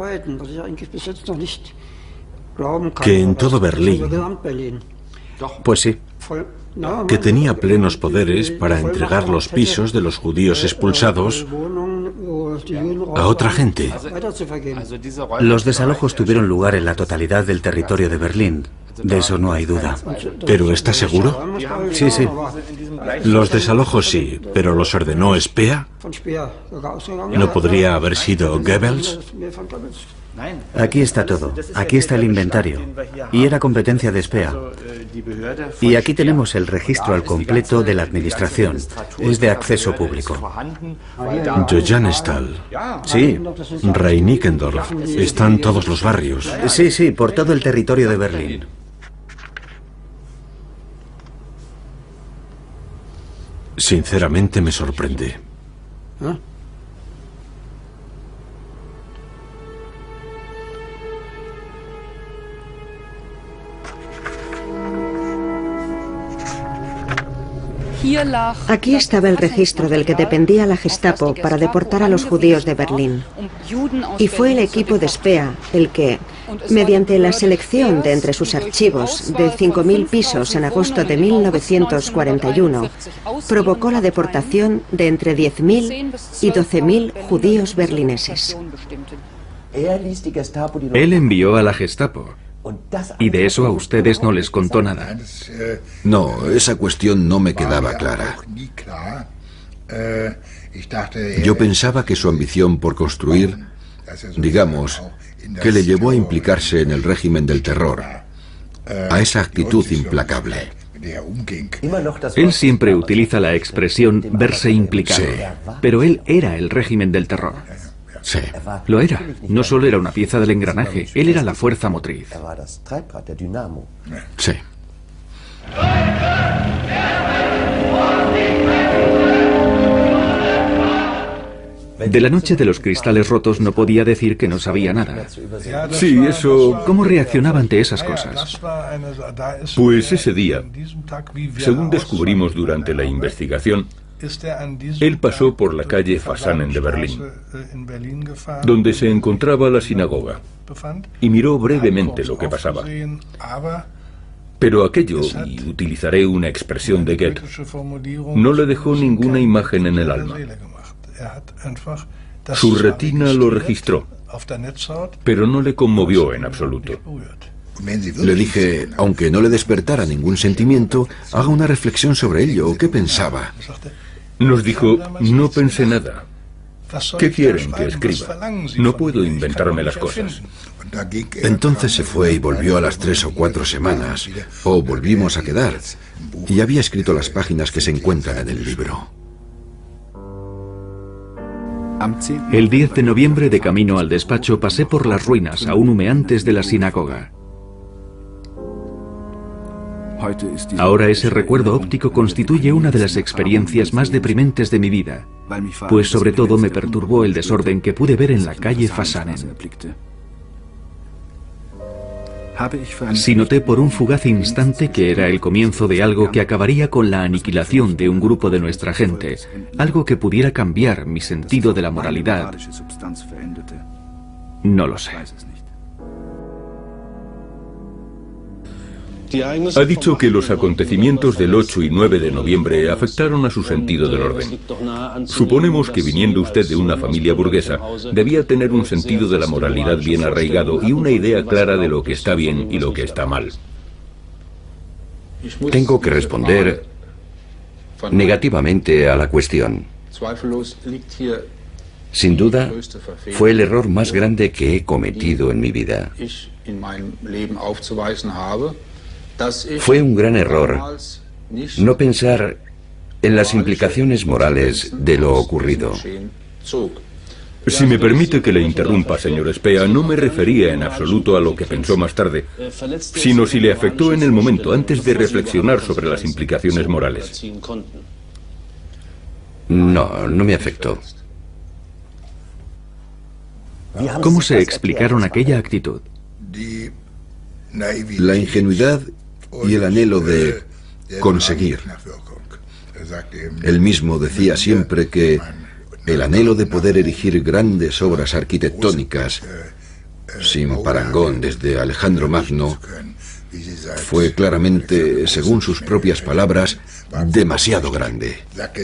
Que en todo Berlín, pues sí, que tenía plenos poderes para entregar los pisos de los judíos expulsados a otra gente. Los desalojos tuvieron lugar en la totalidad del territorio de Berlín. De eso no hay duda. ¿Pero está seguro? Sí, sí. Los desalojos sí, pero ¿los ordenó Spea? ¿No podría haber sido Goebbels? Aquí está todo. Aquí está el inventario. Y era competencia de Spea. Y aquí tenemos el registro al completo de la administración. Es de acceso público. Johannesthal. Sí. Reinickendorf. Están todos los barrios. Sí, sí, por todo el territorio de Berlín. Sinceramente me sorprende. Aquí estaba el registro del que dependía la Gestapo para deportar a los judíos de Berlín. Y fue el equipo de Spea el que, mediante la selección de entre sus archivos de cinco mil pisos en agosto de mil novecientos cuarenta y uno, provocó la deportación de entre diez mil y doce mil judíos berlineses. Él envió a la Gestapo. Y de eso a ustedes no les contó nada. No, esa cuestión no me quedaba clara. Yo pensaba que su ambición por construir, digamos, que le llevó a implicarse en el régimen del terror, a esa actitud implacable. Él siempre utiliza la expresión verse implicado, Sí. pero él era el régimen del terror. Sí. Lo era. No solo era una pieza del engranaje, él era la fuerza motriz. Sí. De la noche de los cristales rotos no podía decir que no sabía nada. Sí, eso... ¿Cómo reaccionaba ante esas cosas? Pues ese día, según descubrimos durante la investigación, él pasó por la calle Fasanen de Berlín, donde se encontraba la sinagoga, y miró brevemente lo que pasaba. Pero aquello, y utilizaré una expresión de Goethe, no le dejó ninguna imagen en el alma. Su retina lo registró, pero no le conmovió en absoluto. Le dije, aunque no le despertara ningún sentimiento, haga una reflexión sobre ello. ¿Qué pensaba? Nos dijo, no pensé nada. ¿Qué quieren que escriba? No puedo inventarme las cosas. Entonces se fue y volvió a las tres o cuatro semanas, o volvimos a quedar, y había escrito las páginas que se encuentran en el libro. El diez de noviembre, de camino al despacho, pasé por las ruinas aún humeantes de la sinagoga. Ahora ese recuerdo óptico constituye una de las experiencias más deprimentes de mi vida, pues sobre todo me perturbó el desorden que pude ver en la calle Fasanen. Si noté por un fugaz instante que era el comienzo de algo que acabaría con la aniquilación de un grupo de nuestra gente, algo que pudiera cambiar mi sentido de la moralidad, no lo sé. Ha dicho que los acontecimientos del ocho y nueve de noviembre afectaron a su sentido del orden. Suponemos que viniendo usted de una familia burguesa, debía tener un sentido de la moralidad bien arraigado y una idea clara de lo que está bien y lo que está mal. Tengo que responder negativamente a la cuestión. Sin duda, fue el error más grande que he cometido en mi vida. Fue un gran error no pensar en las implicaciones morales de lo ocurrido. Si me permite que le interrumpa, señor Spea, no me refería en absoluto a lo que pensó más tarde, sino si le afectó en el momento antes de reflexionar sobre las implicaciones morales. No, no me afectó. ¿Cómo se explicaron aquella actitud? La ingenuidad y el anhelo de conseguir. Él mismo decía siempre que el anhelo de poder erigir grandes obras arquitectónicas sin parangón desde Alejandro Magno fue claramente, según sus propias palabras, demasiado grande.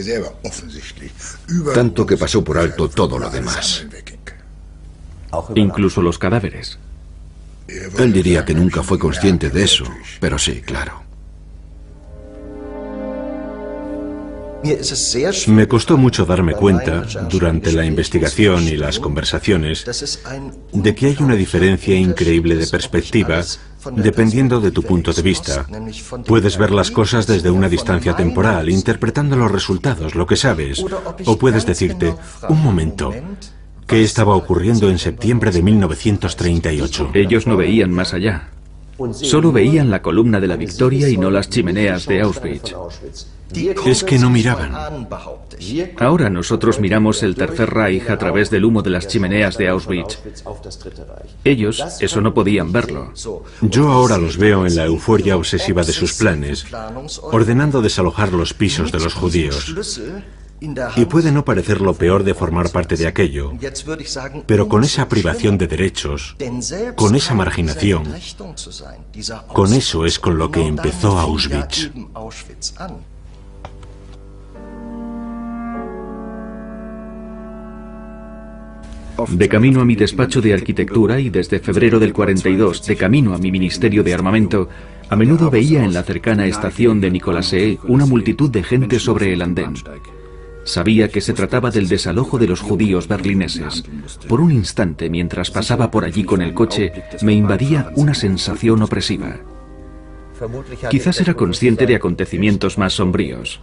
Tanto que pasó por alto todo lo demás. Incluso los cadáveres. Él diría que nunca fue consciente de eso, pero sí, claro. Me costó mucho darme cuenta, durante la investigación y las conversaciones, de que hay una diferencia increíble de perspectiva dependiendo de tu punto de vista. Puedes ver las cosas desde una distancia temporal, interpretando los resultados, lo que sabes, o puedes decirte, un momento, ¿qué estaba ocurriendo en septiembre de mil novecientos treinta y ocho? Ellos no veían más allá. Solo veían la columna de la Victoria y no las chimeneas de Auschwitz. Es que no miraban. Ahora nosotros miramos el Tercer Reich a través del humo de las chimeneas de Auschwitz. Ellos, eso no podían verlo. Yo ahora los veo en la euforia obsesiva de sus planes, ordenando desalojar los pisos de los judíos. Y puede no parecer lo peor de formar parte de aquello, pero con esa privación de derechos, con esa marginación, con eso es con lo que empezó Auschwitz. De camino a mi despacho de arquitectura y desde febrero del cuarenta y dos, de camino a mi ministerio de armamento, a menudo veía en la cercana estación de Nikolae una multitud de gente sobre el andén. Sabía que se trataba del desalojo de los judíos berlineses. Por un instante, mientras pasaba por allí con el coche, me invadía una sensación opresiva. Quizás era consciente de acontecimientos más sombríos.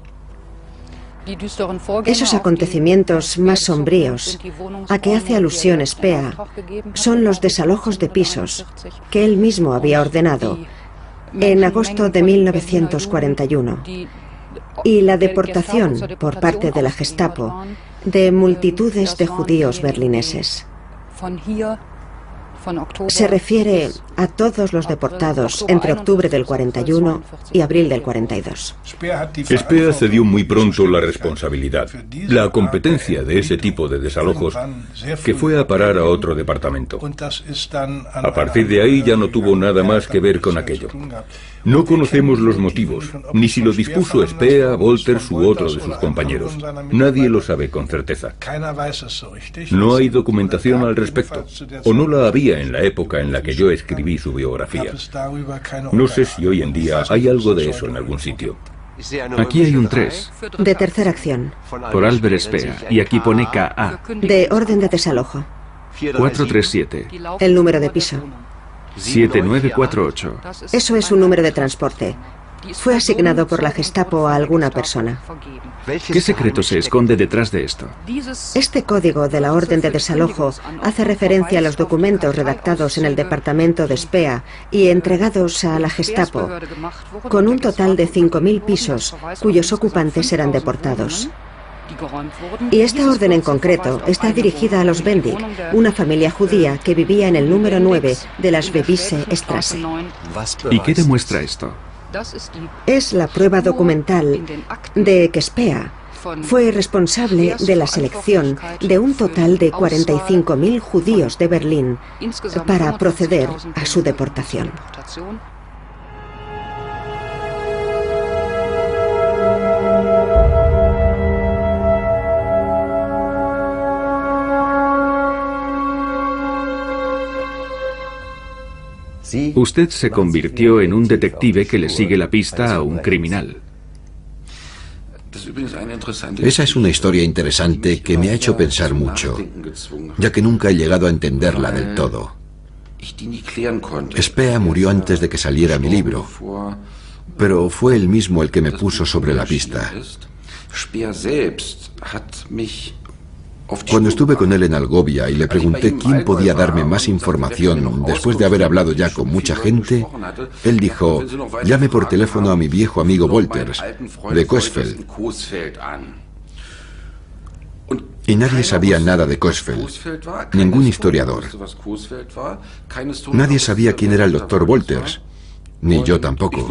Esos acontecimientos más sombríos a que hace alusión Spea son los desalojos de pisos que él mismo había ordenado en agosto de mil novecientos cuarenta y uno y la deportación por parte de la Gestapo de multitudes de judíos berlineses. Se refiere a todos los deportados entre octubre del cuarenta y uno y abril del cuarenta y dos. Spea cedió muy pronto la responsabilidad, la competencia de ese tipo de desalojos, que fue a parar a otro departamento. A partir de ahí ya no tuvo nada más que ver con aquello. No conocemos los motivos, ni si lo dispuso Spea, Wolters u otro de sus compañeros. Nadie lo sabe con certeza. No hay documentación al respecto, o no la había en la época en la que yo escribí su biografía. No sé si hoy en día hay algo de eso en algún sitio. Aquí hay un tres. De tercera acción. Por Albert Spea, y aquí pone K A. De orden de desalojo. cuatro tres siete. El número de piso. siete nueve cuatro ocho. Eso es un número de transporte. Fue asignado por la Gestapo a alguna persona. ¿Qué secreto se esconde detrás de esto? Este código de la orden de desalojo hace referencia a los documentos redactados en el departamento de Spea y entregados a la Gestapo, con un total de cinco mil pisos cuyos ocupantes eran deportados. Y esta orden en concreto está dirigida a los Bendig, una familia judía que vivía en el número nueve de las Bebisse Straße. ¿Y qué demuestra esto? Es la prueba documental de que Spea fue responsable de la selección de un total de cuarenta y cinco mil judíos de Berlín para proceder a su deportación. Usted se convirtió en un detective que le sigue la pista a un criminal. Esa es una historia interesante que me ha hecho pensar mucho, ya que nunca he llegado a entenderla del todo. Speer murió antes de que saliera mi libro, pero fue él mismo el que me puso sobre la pista. Cuando estuve con él en Algovia y le pregunté quién podía darme más información después de haber hablado ya con mucha gente, él dijo, llame por teléfono a mi viejo amigo Wolters, de Coesfeld. Y nadie sabía nada de Coesfeld, ningún historiador. Nadie sabía quién era el doctor Wolters, ni yo tampoco.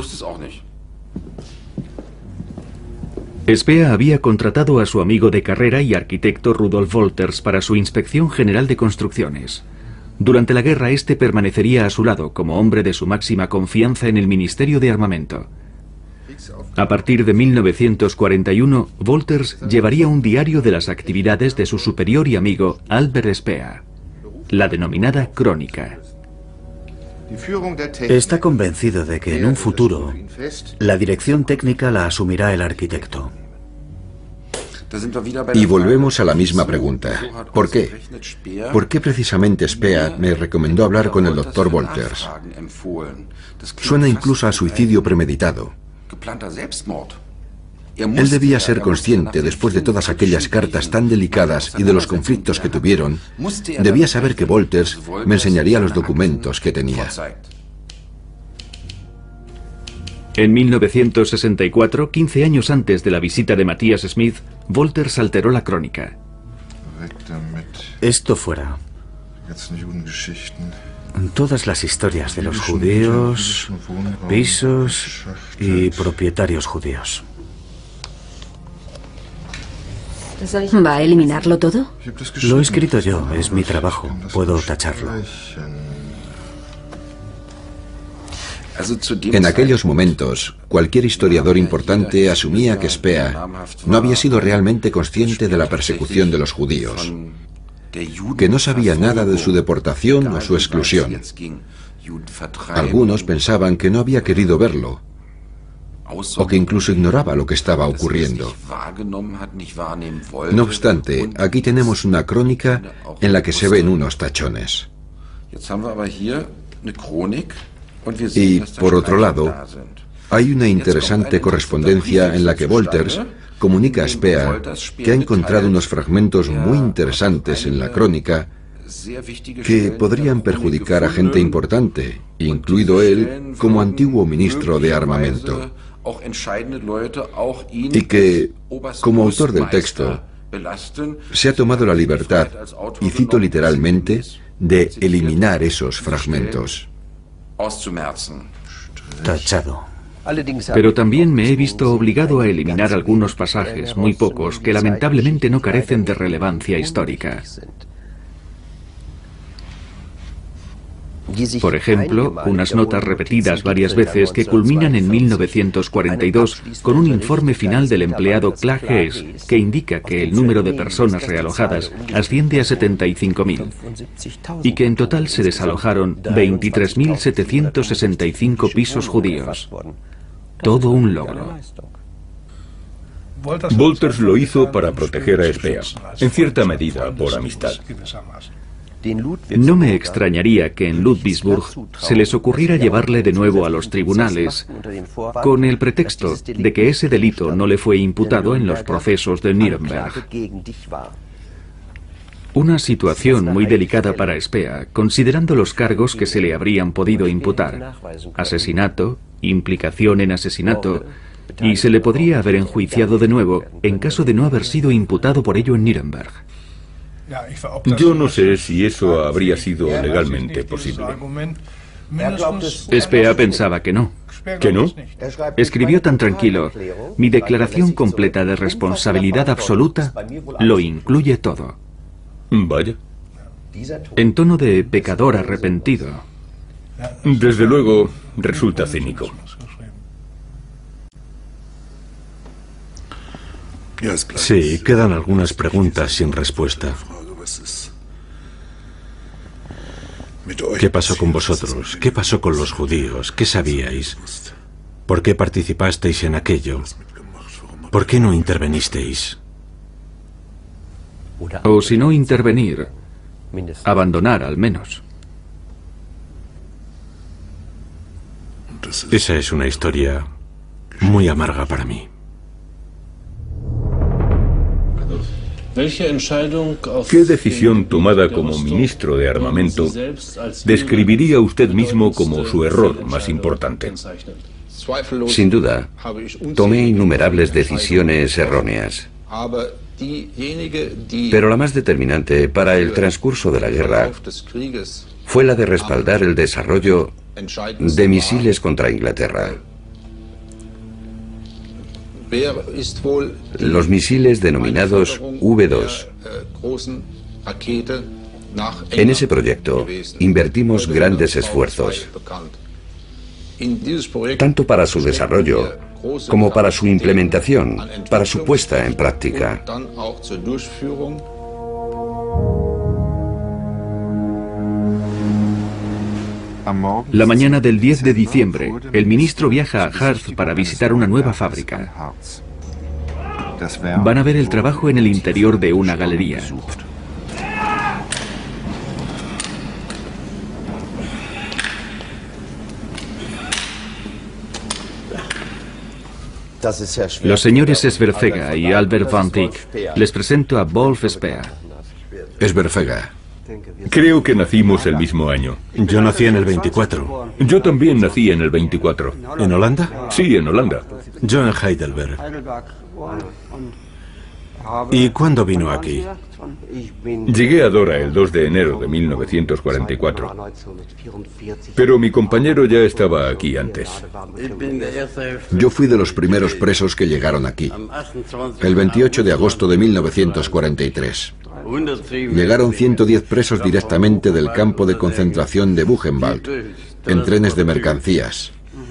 Speer había contratado a su amigo de carrera y arquitecto Rudolf Wolters para su inspección general de construcciones. Durante la guerra, este permanecería a su lado como hombre de su máxima confianza en el Ministerio de Armamento. A partir de mil novecientos cuarenta y uno, Wolters llevaría un diario de las actividades de su superior y amigo Albert Speer, la denominada Crónica. Está convencido de que en un futuro la dirección técnica la asumirá el arquitecto. Y volvemos a la misma pregunta. ¿Por qué? ¿Por qué precisamente Speer me recomendó hablar con el doctor Wolters? Suena incluso a suicidio premeditado. Él debía ser consciente, después de todas aquellas cartas tan delicadas y de los conflictos que tuvieron, debía saber que Wolters me enseñaría los documentos que tenía. En mil novecientos sesenta y cuatro, quince años antes de la visita de Matthias Smith, Wolters alteró la crónica. Esto fuera. Todas las historias de los judíos, pisos y propietarios judíos. ¿Va a eliminarlo todo? Lo he escrito yo, es mi trabajo. Puedo tacharlo. En aquellos momentos, cualquier historiador importante asumía que Speer no había sido realmente consciente de la persecución de los judíos, que no sabía nada de su deportación o su exclusión. Algunos pensaban que no había querido verlo, o que incluso ignoraba lo que estaba ocurriendo. No obstante, aquí tenemos una crónica en la que se ven unos tachones. Y, por otro lado, hay una interesante correspondencia en la que Wolters comunica a Speer que ha encontrado unos fragmentos muy interesantes en la crónica que podrían perjudicar a gente importante, incluido él como antiguo ministro de Armamento, y que, como autor del texto, se ha tomado la libertad, y cito literalmente, de eliminar esos fragmentos. Tachado. Pero también me he visto obligado a eliminar algunos pasajes, muy pocos, que lamentablemente no carecen de relevancia histórica. Por ejemplo, unas notas repetidas varias veces que culminan en mil novecientos cuarenta y dos con un informe final del empleado Klages que indica que el número de personas realojadas asciende a setenta y cinco mil y que en total se desalojaron veintitrés mil setecientos sesenta y cinco pisos judíos. Todo un logro. Wolters lo hizo para proteger a Speer, en cierta medida por amistad. No me extrañaría que en Ludwigsburg se les ocurriera llevarle de nuevo a los tribunales con el pretexto de que ese delito no le fue imputado en los procesos de Nuremberg. Una situación muy delicada para Speer, considerando los cargos que se le habrían podido imputar: asesinato, implicación en asesinato, y se le podría haber enjuiciado de nuevo en caso de no haber sido imputado por ello en Nuremberg. Yo no sé si eso habría sido legalmente posible. Speer pensaba que no. ¿Que no? Escribió tan tranquilo: mi declaración completa de responsabilidad absoluta lo incluye todo. Vaya. En tono de pecador arrepentido. Desde luego, resulta cínico. Sí, quedan algunas preguntas sin respuesta. ¿Qué pasó con vosotros? ¿Qué pasó con los judíos? ¿Qué sabíais? ¿Por qué participasteis en aquello? ¿Por qué no intervenisteis? O si no intervenir, abandonar al menos. Esa es una historia muy amarga para mí. ¿Qué decisión tomada como ministro de armamento describiría usted mismo como su error más importante? Sin duda, tomé innumerables decisiones erróneas. Pero la más determinante para el transcurso de la guerra fue la de respaldar el desarrollo de misiles contra Inglaterra. Los misiles denominados V dos. En ese proyecto invertimos grandes esfuerzos, tanto para su desarrollo como para su implementación, para su puesta en práctica. La mañana del diez de diciembre, el ministro viaja a Harz para visitar una nueva fábrica. Van a ver el trabajo en el interior de una galería. Los señores Sverfega y Albert van Dijk. Les presento a Wolf Speer. Sverfega. Creo que nacimos el mismo año. Yo nací en el veinticuatro. Yo también nací en el veinticuatro. ¿En Holanda? Sí, en Holanda. Yo en Heidelberg. ¿Y cuándo vino aquí? Llegué a Dora el dos de enero de mil novecientos cuarenta y cuatro. Pero mi compañero ya estaba aquí antes. Yo fui de los primeros presos que llegaron aquí, el veintiocho de agosto de mil novecientos cuarenta y tres. Llegaron ciento diez presos directamente del campo de concentración de Buchenwald, en trenes de mercancías.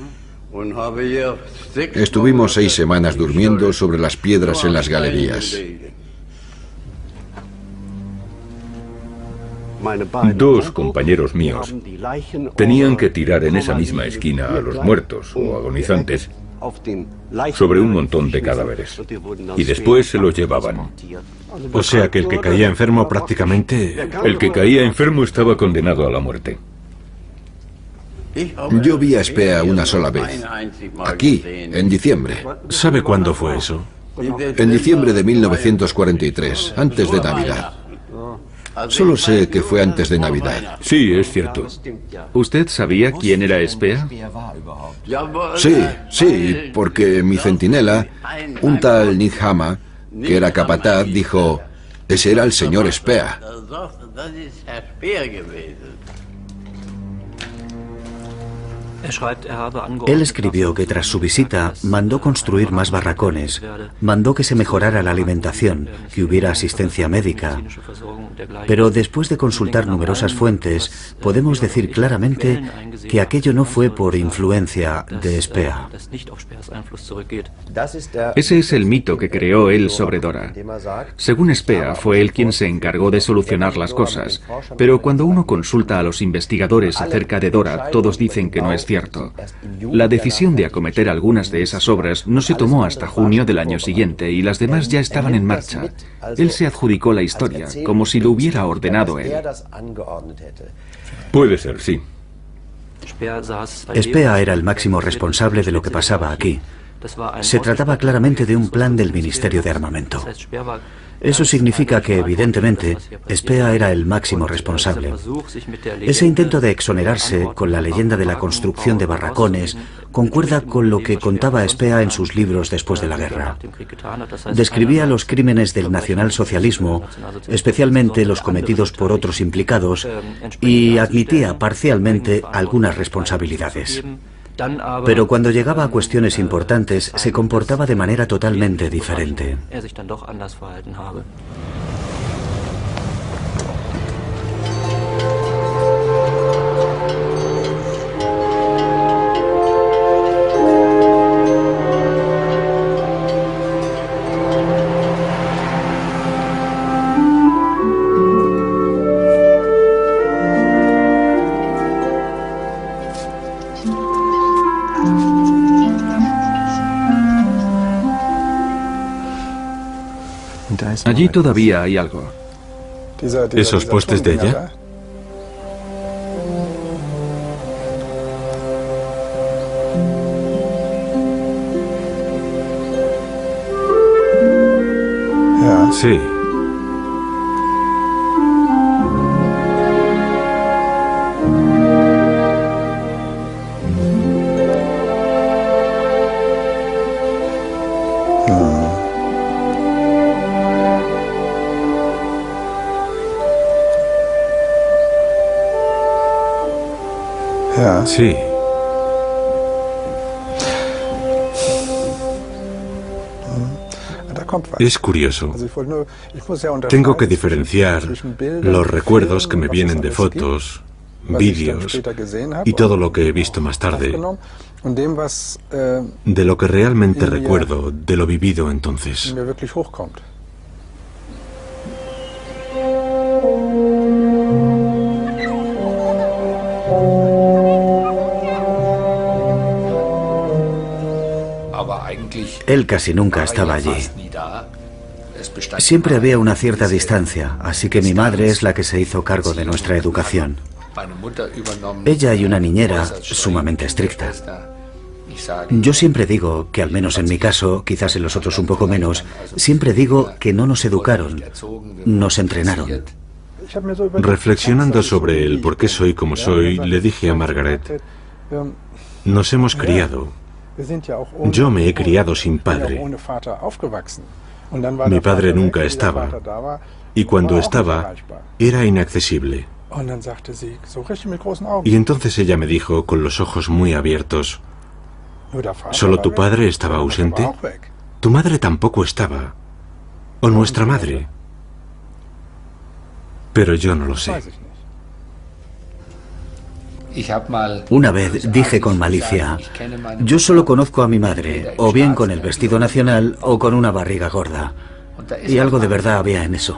Estuvimos seis semanas durmiendo sobre las piedras en las galerías. Dos compañeros míos tenían que tirar en esa misma esquina a los muertos o agonizantes sobre un montón de cadáveres. Y después se los llevaban. O sea que el que caía enfermo prácticamente... El que caía enfermo estaba condenado a la muerte. Yo vi a Speer una sola vez, aquí, en diciembre. ¿Sabe cuándo fue eso? En diciembre de mil novecientos cuarenta y tres, antes de Navidad. Solo sé que fue antes de Navidad. Sí, es cierto. ¿Usted sabía quién era Speer? Sí, sí, porque mi centinela, un tal Nidhammer, que era capataz, dijo, ese era el señor Speer. Él escribió que tras su visita mandó construir más barracones, mandó que se mejorara la alimentación, que hubiera asistencia médica. Pero después de consultar numerosas fuentes, podemos decir claramente que aquello no fue por influencia de Speer. Ese es el mito que creó él sobre Dora. Según Speer, fue él quien se encargó de solucionar las cosas, pero cuando uno consulta a los investigadores acerca de Dora, todos dicen que no es cierto. La decisión de acometer algunas de esas obras no se tomó hasta junio del año siguiente y las demás ya estaban en marcha. Él se adjudicó la historia, como si lo hubiera ordenado él. Puede ser, sí. Speer era el máximo responsable de lo que pasaba aquí. Se trataba claramente de un plan del Ministerio de Armamento. Eso significa que, evidentemente, Speer era el máximo responsable. Ese intento de exonerarse con la leyenda de la construcción de barracones concuerda con lo que contaba Speer en sus libros después de la guerra. Describía los crímenes del nacionalsocialismo, especialmente los cometidos por otros implicados, y admitía parcialmente algunas responsabilidades. Pero cuando llegaba a cuestiones importantes, se comportaba de manera totalmente diferente. Allí todavía hay algo. ¿Esos postes de allá? Sí. Sí. Es curioso. Tengo que diferenciar los recuerdos que me vienen de fotos, vídeos y todo lo que he visto más tarde de lo que realmente recuerdo de lo vivido entonces. Él casi nunca estaba allí. Siempre había una cierta distancia, así que mi madre es la que se hizo cargo de nuestra educación. Ella y una niñera sumamente estricta. Yo siempre digo que, al menos en mi caso, quizás en los otros un poco menos, siempre digo que no nos educaron, nos entrenaron. Reflexionando sobre el por qué soy como soy, le dije a Margaret, nos hemos criado. Yo me he criado sin padre. Mi padre nunca estaba, y cuando estaba, era inaccesible. Y entonces ella me dijo, con los ojos muy abiertos, ¿solo tu padre estaba ausente? Tu madre tampoco estaba. O nuestra madre. Pero yo no lo sé. Una vez dije con malicia, yo solo conozco a mi madre, o bien con el vestido nacional o con una barriga gorda. Y algo de verdad había en eso.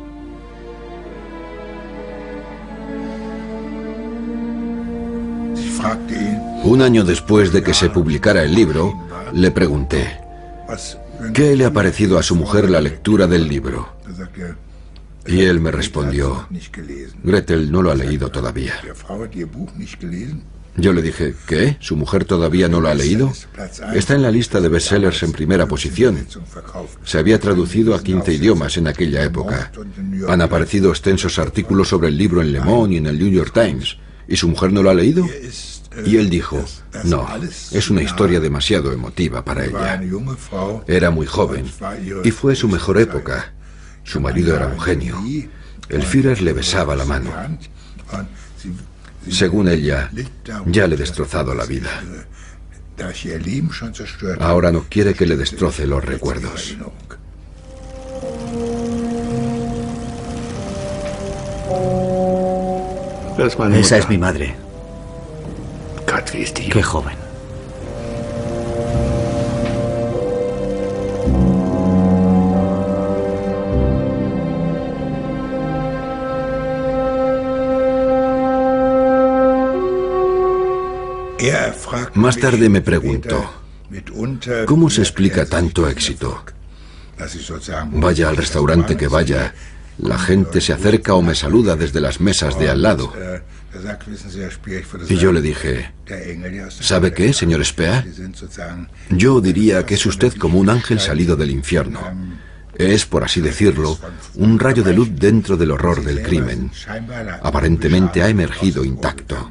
Un año después de que se publicara el libro, le pregunté, ¿qué le ha parecido a su mujer la lectura del libro? Y él me respondió, Gretel no lo ha leído todavía. Yo le dije, ¿qué? ¿Su mujer todavía no lo ha leído? Está en la lista de bestsellers en primera posición. Se había traducido a quince idiomas en aquella época. Han aparecido extensos artículos sobre el libro en Le Monde y en el New York Times. ¿Y su mujer no lo ha leído? Y él dijo, no, es una historia demasiado emotiva para ella. Era muy joven y fue su mejor época. Su marido era un genio. El Führer le besaba la mano. Según ella, ya le he destrozado la vida. Ahora no quiere que le destroce los recuerdos. Esa es mi madre. Qué joven. Más tarde me preguntó, ¿cómo se explica tanto éxito? Vaya al restaurante que vaya, la gente se acerca o me saluda desde las mesas de al lado. Y yo le dije, ¿sabe qué, señor Speer? Yo diría que es usted como un ángel salido del infierno. Es, por así decirlo, un rayo de luz dentro del horror del crimen. Aparentemente ha emergido intacto.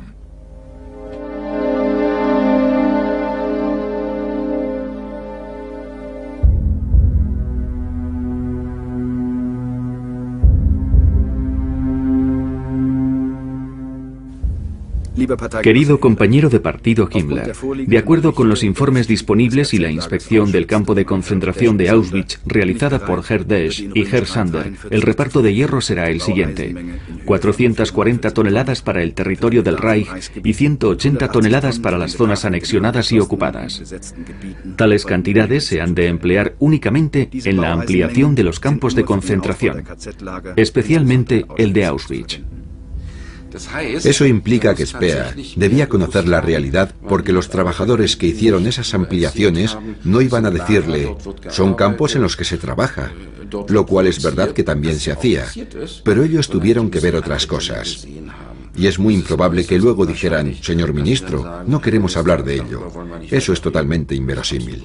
Querido compañero de partido Himmler, de acuerdo con los informes disponibles y la inspección del campo de concentración de Auschwitz realizada por Herr Desch y Herr Sander, el reparto de hierro será el siguiente: cuatrocientas cuarenta toneladas para el territorio del Reich y ciento ochenta toneladas para las zonas anexionadas y ocupadas. Tales cantidades se han de emplear únicamente en la ampliación de los campos de concentración, especialmente el de Auschwitz. Eso implica que Speer debía conocer la realidad porque los trabajadores que hicieron esas ampliaciones no iban a decirle, son campos en los que se trabaja, lo cual es verdad que también se hacía, pero ellos tuvieron que ver otras cosas. Y es muy improbable que luego dijeran, señor ministro, no queremos hablar de ello. Eso es totalmente inverosímil.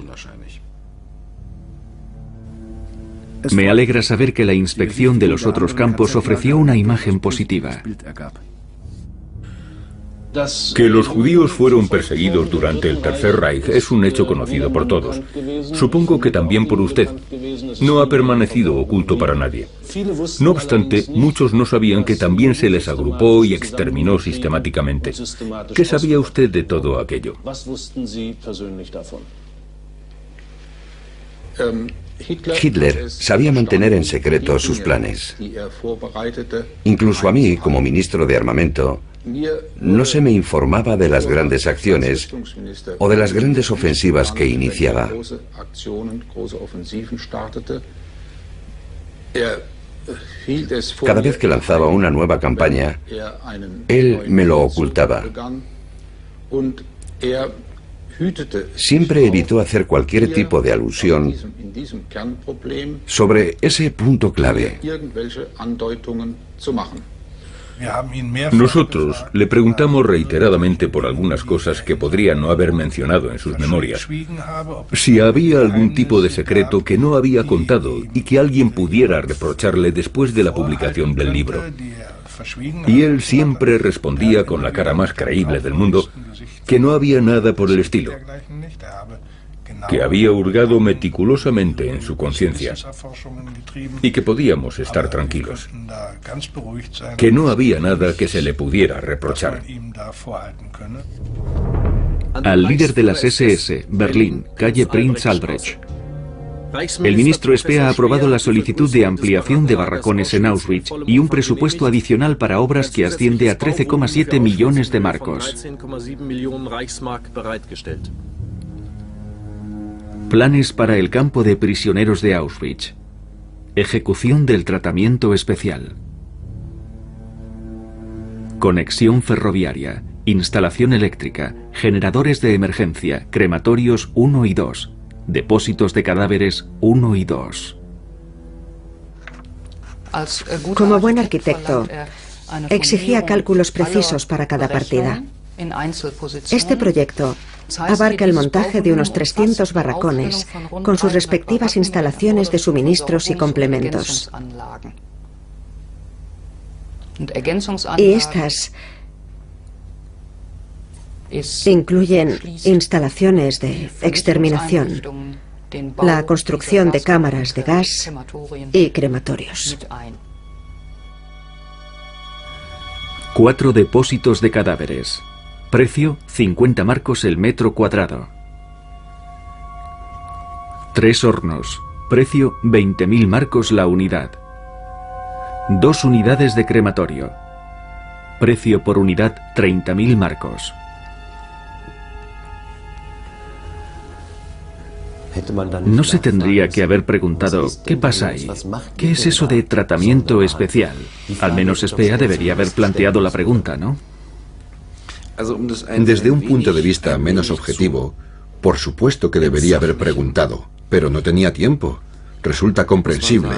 Me alegra saber que la inspección de los otros campos ofreció una imagen positiva. Que los judíos fueron perseguidos durante el Tercer Reich es un hecho conocido por todos. Supongo que también por usted. No ha permanecido oculto para nadie. No obstante, muchos no sabían que también se les agrupó y exterminó sistemáticamente. ¿Qué sabía usted de todo aquello? Hitler sabía mantener en secreto sus planes. Incluso a mí, como ministro de Armamento, no se me informaba de las grandes acciones o de las grandes ofensivas que iniciaba. Cada vez que lanzaba una nueva campaña, él me lo ocultaba. Siempre evitó hacer cualquier tipo de alusión sobre ese punto clave. Nosotros le preguntamos reiteradamente por algunas cosas que podría no haber mencionado en sus memorias. Si había algún tipo de secreto que no había contado y que alguien pudiera reprocharle después de la publicación del libro. Y él siempre respondía con la cara más creíble del mundo que no había nada por el estilo, que había hurgado meticulosamente en su conciencia y que podíamos estar tranquilos, que no había nada que se le pudiera reprochar. Al líder de las ese ese, Berlín, calle Prinz Albrecht. El ministro Speer ha aprobado la solicitud de ampliación de barracones en Auschwitz y un presupuesto adicional para obras que asciende a trece coma siete millones de marcos. Planes para el campo de prisioneros de Auschwitz. Ejecución del tratamiento especial. Conexión ferroviaria, instalación eléctrica, generadores de emergencia, crematorios uno y dos. Depósitos de cadáveres uno y dos. Como buen arquitecto, exigía cálculos precisos para cada partida. Este proyecto abarca el montaje de unos trescientos barracones con sus respectivas instalaciones de suministros y complementos. Y estas incluyen instalaciones de exterminación, la construcción de cámaras de gas y crematorios. Cuatro depósitos de cadáveres. Precio cincuenta marcos el metro cuadrado. Tres hornos. Precio veinte mil marcos la unidad. Dos unidades de crematorio. Precio por unidad treinta mil marcos. No se tendría que haber preguntado, ¿qué pasa ahí? ¿Qué es eso de tratamiento especial? Al menos Speer debería haber planteado la pregunta, ¿no? Desde un punto de vista menos objetivo, por supuesto que debería haber preguntado, pero no tenía tiempo. Resulta comprensible.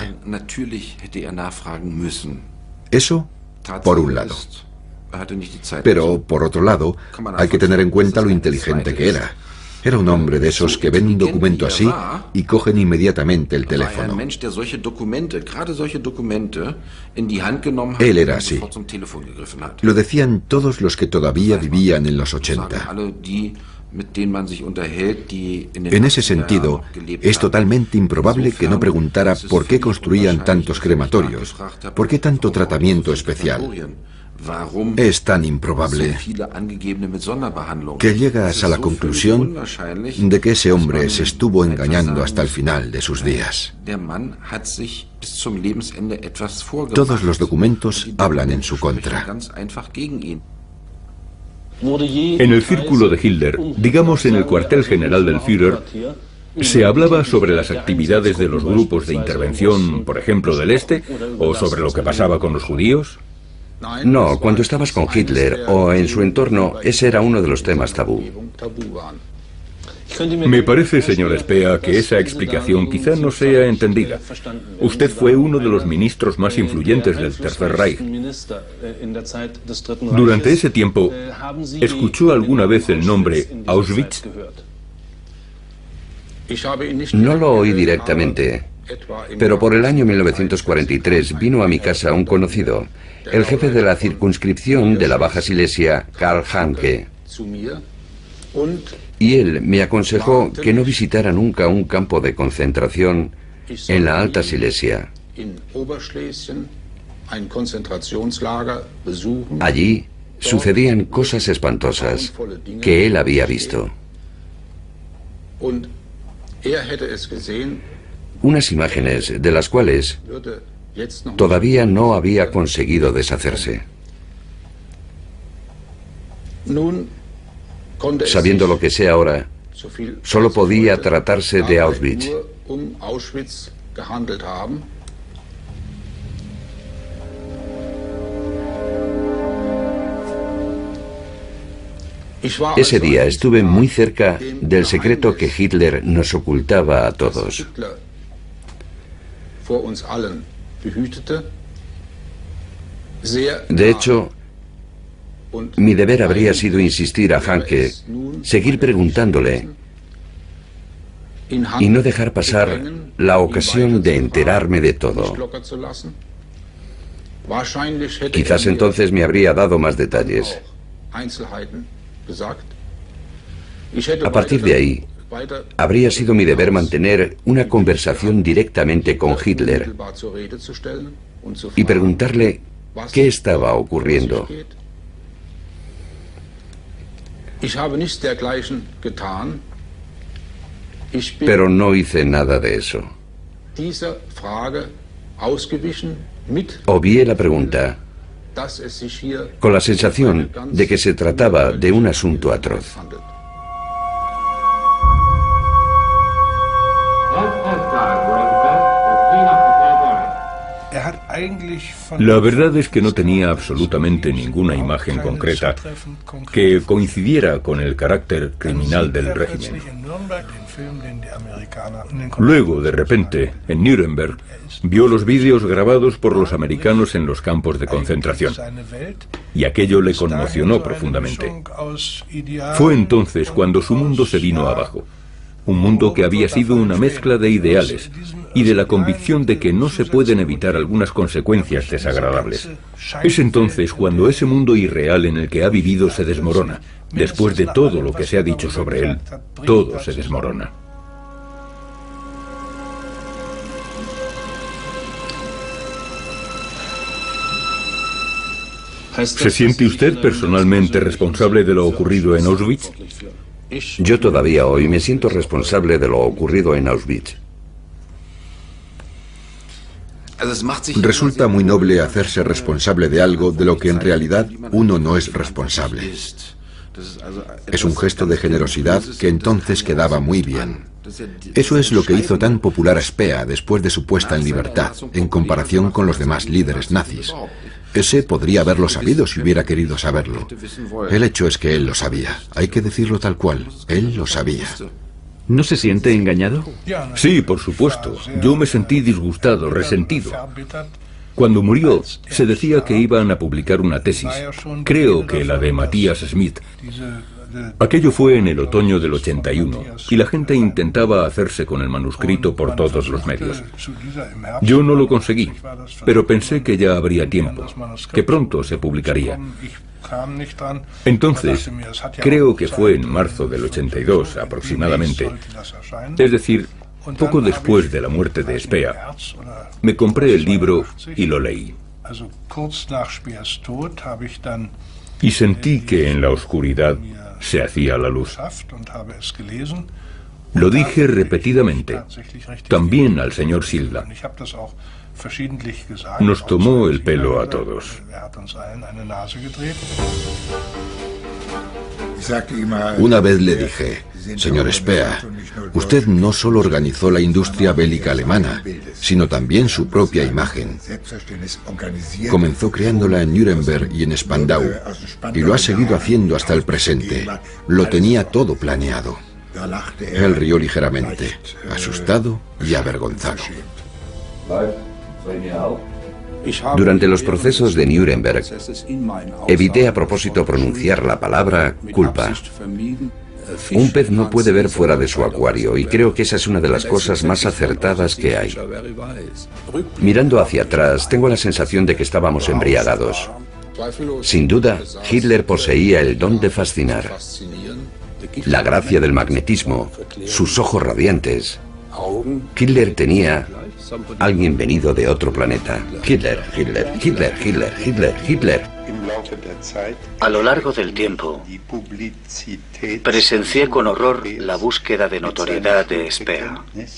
Eso, por un lado. Pero, por otro lado, hay que tener en cuenta lo inteligente que era. Era un hombre de esos que ven un documento así y cogen inmediatamente el teléfono. Él era así. Lo decían todos los que todavía vivían en los ochenta. En ese sentido, es totalmente improbable que no preguntara por qué construían tantos crematorios, por qué tanto tratamiento especial. Es tan improbable que llegas a la conclusión de que ese hombre se estuvo engañando hasta el final de sus días. Todos los documentos hablan en su contra. En el círculo de Hitler, digamos en el cuartel general del Führer, ¿se hablaba sobre las actividades de los grupos de intervención, por ejemplo, del Este, o sobre lo que pasaba con los judíos? No, cuando estabas con Hitler o en su entorno, ese era uno de los temas tabú. Me parece, señor Spea, que esa explicación quizá no sea entendida. Usted fue uno de los ministros más influyentes del Tercer Reich. Durante ese tiempo, ¿escuchó alguna vez el nombre Auschwitz? No lo oí directamente, pero por el año mil novecientos cuarenta y tres vino a mi casa un conocido, el jefe de la circunscripción de la Baja Silesia, Karl Hanke. Y él me aconsejó que no visitara nunca un campo de concentración en la Alta Silesia. Allí sucedían cosas espantosas que él había visto. Unas imágenes de las cuales todavía no había conseguido deshacerse. Sabiendo lo que sé ahora, solo podía tratarse de Auschwitz. Ese día estuve muy cerca del secreto que Hitler nos ocultaba a todos. De hecho, mi deber habría sido insistir a Hanke, seguir preguntándole y no dejar pasar la ocasión de enterarme de todo. Quizás entonces me habría dado más detalles. A partir de ahí, habría sido mi deber mantener una conversación directamente con Hitler y preguntarle qué estaba ocurriendo. Pero no hice nada de eso. Obvié la pregunta, con la sensación de que se trataba de un asunto atroz. La verdad es que no tenía absolutamente ninguna imagen concreta que coincidiera con el carácter criminal del régimen. Luego, de repente, en Nuremberg, vio los vídeos grabados por los americanos en los campos de concentración, y aquello le conmocionó profundamente. Fue entonces cuando su mundo se vino abajo. Un mundo que había sido una mezcla de ideales y de la convicción de que no se pueden evitar algunas consecuencias desagradables. Es entonces cuando ese mundo irreal en el que ha vivido se desmorona. Después de todo lo que se ha dicho sobre él, todo se desmorona. ¿Se siente usted personalmente responsable de lo ocurrido en Auschwitz? Yo todavía hoy me siento responsable de lo ocurrido en Auschwitz. Resulta muy noble hacerse responsable de algo de lo que en realidad uno no es responsable. Es un gesto de generosidad que entonces quedaba muy bien. Eso es lo que hizo tan popular a Spea después de su puesta en libertad, en comparación con los demás líderes nazis. Ese podría haberlo sabido si hubiera querido saberlo. El hecho es que él lo sabía. Hay que decirlo tal cual. Él lo sabía. ¿No se siente engañado? Sí, por supuesto. Yo me sentí disgustado, resentido. Cuando murió, se decía que iban a publicar una tesis. Creo que la de Matthias Smith. Aquello fue en el otoño del ochenta y uno, y la gente intentaba hacerse con el manuscrito por todos los medios. Yo no lo conseguí, pero pensé que ya habría tiempo, que pronto se publicaría. Entonces, creo que fue en marzo del ochenta y dos aproximadamente, es decir, poco después de la muerte de Spea, me compré el libro y lo leí. Y sentí que en la oscuridad se hacía la luz. Lo dije repetidamente, también al señor Silda. Nos tomó el pelo a todos. Una vez le dije: señor Speer, usted no solo organizó la industria bélica alemana, sino también su propia imagen. Comenzó creándola en Nuremberg y en Spandau, y lo ha seguido haciendo hasta el presente. Lo tenía todo planeado. Él rió ligeramente, asustado y avergonzado. Durante los procesos de Nuremberg, evité a propósito pronunciar la palabra culpa. Un pez no puede ver fuera de su acuario, y creo que esa es una de las cosas más acertadas que hay. Mirando hacia atrás, tengo la sensación de que estábamos embriagados. Sin duda, Hitler poseía el don de fascinar. La gracia del magnetismo, sus ojos radiantes. Hitler tenía alguien venido de otro planeta. Hitler, Hitler, Hitler, Hitler, Hitler, Hitler. A lo largo del tiempo, presencié con horror la búsqueda de notoriedad de Speer,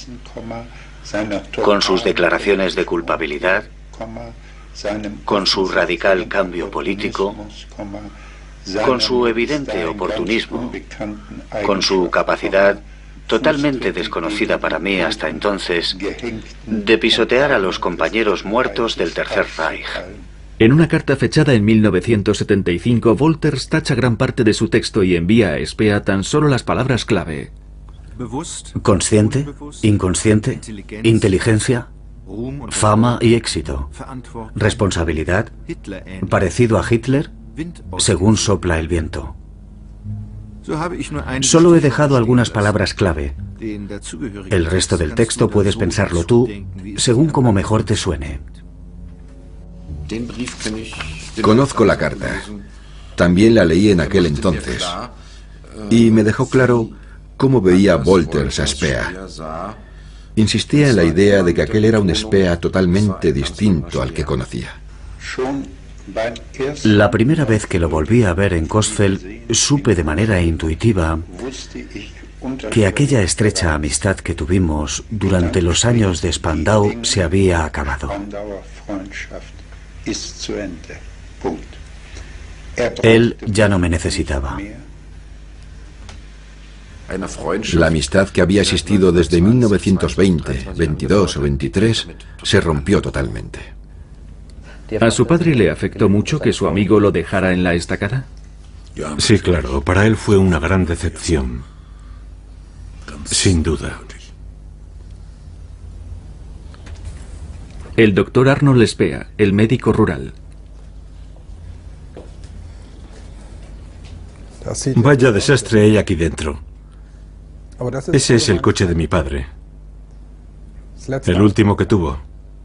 con sus declaraciones de culpabilidad, con su radical cambio político, con su evidente oportunismo, con su capacidad totalmente desconocida para mí hasta entonces, de pisotear a los compañeros muertos del Tercer Reich. En una carta fechada en mil novecientos setenta y cinco, Wolters tacha gran parte de su texto y envía a Speer tan solo las palabras clave: consciente, inconsciente, inteligencia, fama y éxito, responsabilidad, parecido a Hitler, según sopla el viento. Solo he dejado algunas palabras clave. El resto del texto puedes pensarlo tú, según como mejor te suene. Conozco la carta. También la leí en aquel entonces. Y me dejó claro cómo veía Wolters a Speer. Insistía en la idea de que aquel era un Speer totalmente distinto al que conocía. La primera vez que lo volví a ver en Coesfeld, supe de manera intuitiva que aquella estrecha amistad que tuvimos durante los años de Spandau se había acabado. Él ya no me necesitaba. La amistad que había existido desde mil novecientos veinte, veintidós o veintitrés se rompió totalmente. ¿A su padre le afectó mucho que su amigo lo dejara en la estacada? Sí, claro, para él fue una gran decepción. Sin duda. El doctor Arnold Speer, el médico rural. Vaya desastre hay aquí dentro. Ese es el coche de mi padre. El último que tuvo.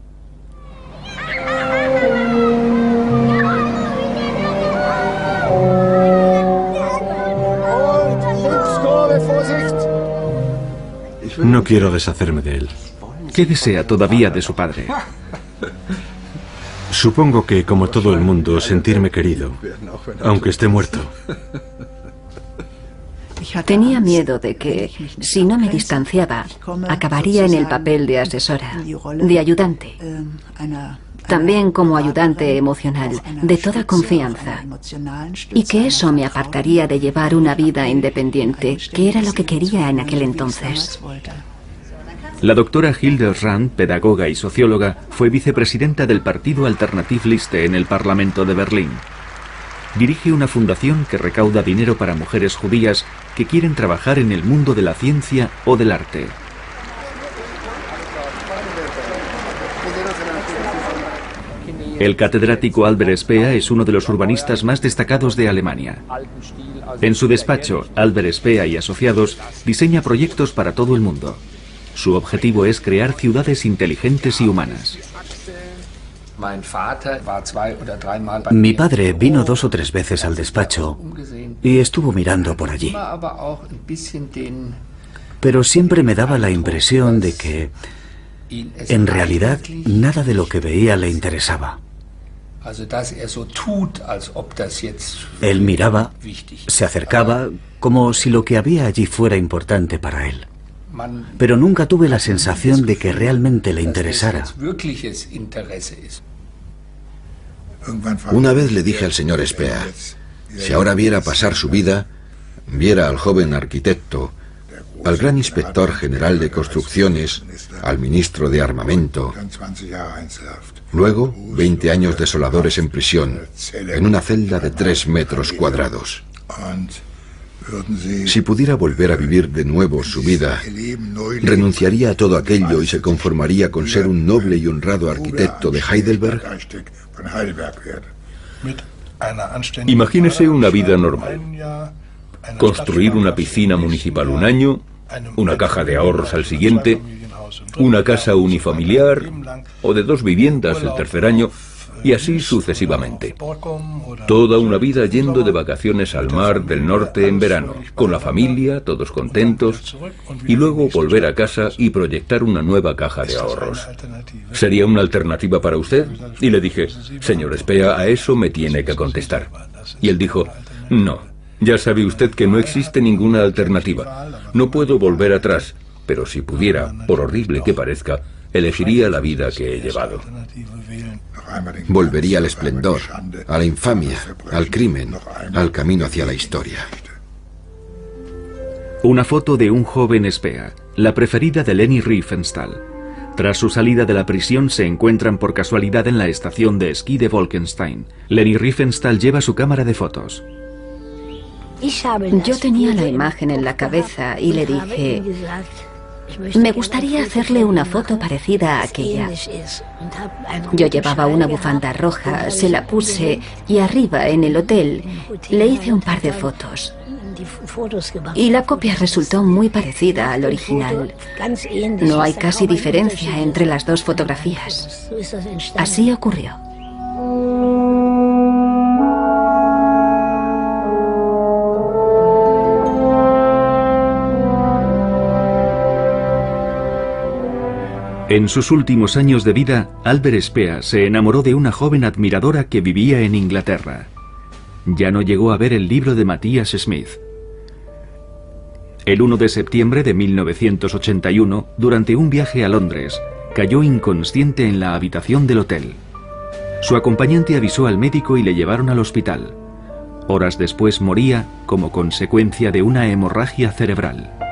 No quiero deshacerme de él. ¿Qué desea todavía de su padre? Supongo que, como todo el mundo, sentirme querido, aunque esté muerto. Tenía miedo de que, si no me distanciaba, acabaría en el papel de asesora, de ayudante. También como ayudante emocional, de toda confianza. Y que eso me apartaría de llevar una vida independiente, que era lo que quería en aquel entonces. La doctora Hilde Rand, pedagoga y socióloga, fue vicepresidenta del partido Alternative Liste en el Parlamento de Berlín. Dirige una fundación que recauda dinero para mujeres judías que quieren trabajar en el mundo de la ciencia o del arte. El catedrático Albert Speer es uno de los urbanistas más destacados de Alemania. En su despacho, Albert Speer y Asociados diseña proyectos para todo el mundo. Su objetivo es crear ciudades inteligentes y humanas. Mi padre vino dos o tres veces al despacho y estuvo mirando por allí. Pero siempre me daba la impresión de que, en realidad, nada de lo que veía le interesaba. Él miraba, se acercaba, como si lo que había allí fuera importante para él. Pero nunca tuve la sensación de que realmente le interesara. Una vez le dije al señor Speer, si ahora viera pasar su vida, viera al joven arquitecto, al gran inspector general de construcciones, al ministro de armamento, luego veinte años desoladores en prisión, en una celda de tres metros cuadrados. Si pudiera volver a vivir de nuevo su vida, renunciaría a todo aquello y se conformaría con ser un noble y honrado arquitecto de Heidelberg. Imagínese una vida normal. Construir una piscina municipal un año, una caja de ahorros al siguiente, una casa unifamiliar o de dos viviendas el tercer año, y así sucesivamente. Toda una vida yendo de vacaciones al mar del norte en verano, con la familia, todos contentos, y luego volver a casa y proyectar una nueva caja de ahorros. ¿Sería una alternativa para usted? Y le dije, señor Spea, a eso me tiene que contestar. Y él dijo, no, ya sabe usted que no existe ninguna alternativa. No puedo volver atrás, pero si pudiera, por horrible que parezca, elegiría la vida que he llevado. Volvería al esplendor, a la infamia, al crimen, al camino hacia la historia. Una foto de un joven Spea, la preferida de Leni Riefenstahl. Tras su salida de la prisión se encuentran por casualidad en la estación de esquí de Wolkenstein. Leni Riefenstahl lleva su cámara de fotos. Yo tenía la imagen en la cabeza y le dije, me gustaría hacerle una foto parecida a aquella. Yo llevaba una bufanda roja, se la puse y arriba en el hotel le hice un par de fotos. Y la copia resultó muy parecida al original. No hay casi diferencia entre las dos fotografías. Así ocurrió. En sus últimos años de vida, Albert Spea se enamoró de una joven admiradora que vivía en Inglaterra. Ya no llegó a ver el libro de Matthias Smith. El uno de septiembre de mil novecientos ochenta y uno, durante un viaje a Londres, cayó inconsciente en la habitación del hotel. Su acompañante avisó al médico y le llevaron al hospital. Horas después moría como consecuencia de una hemorragia cerebral.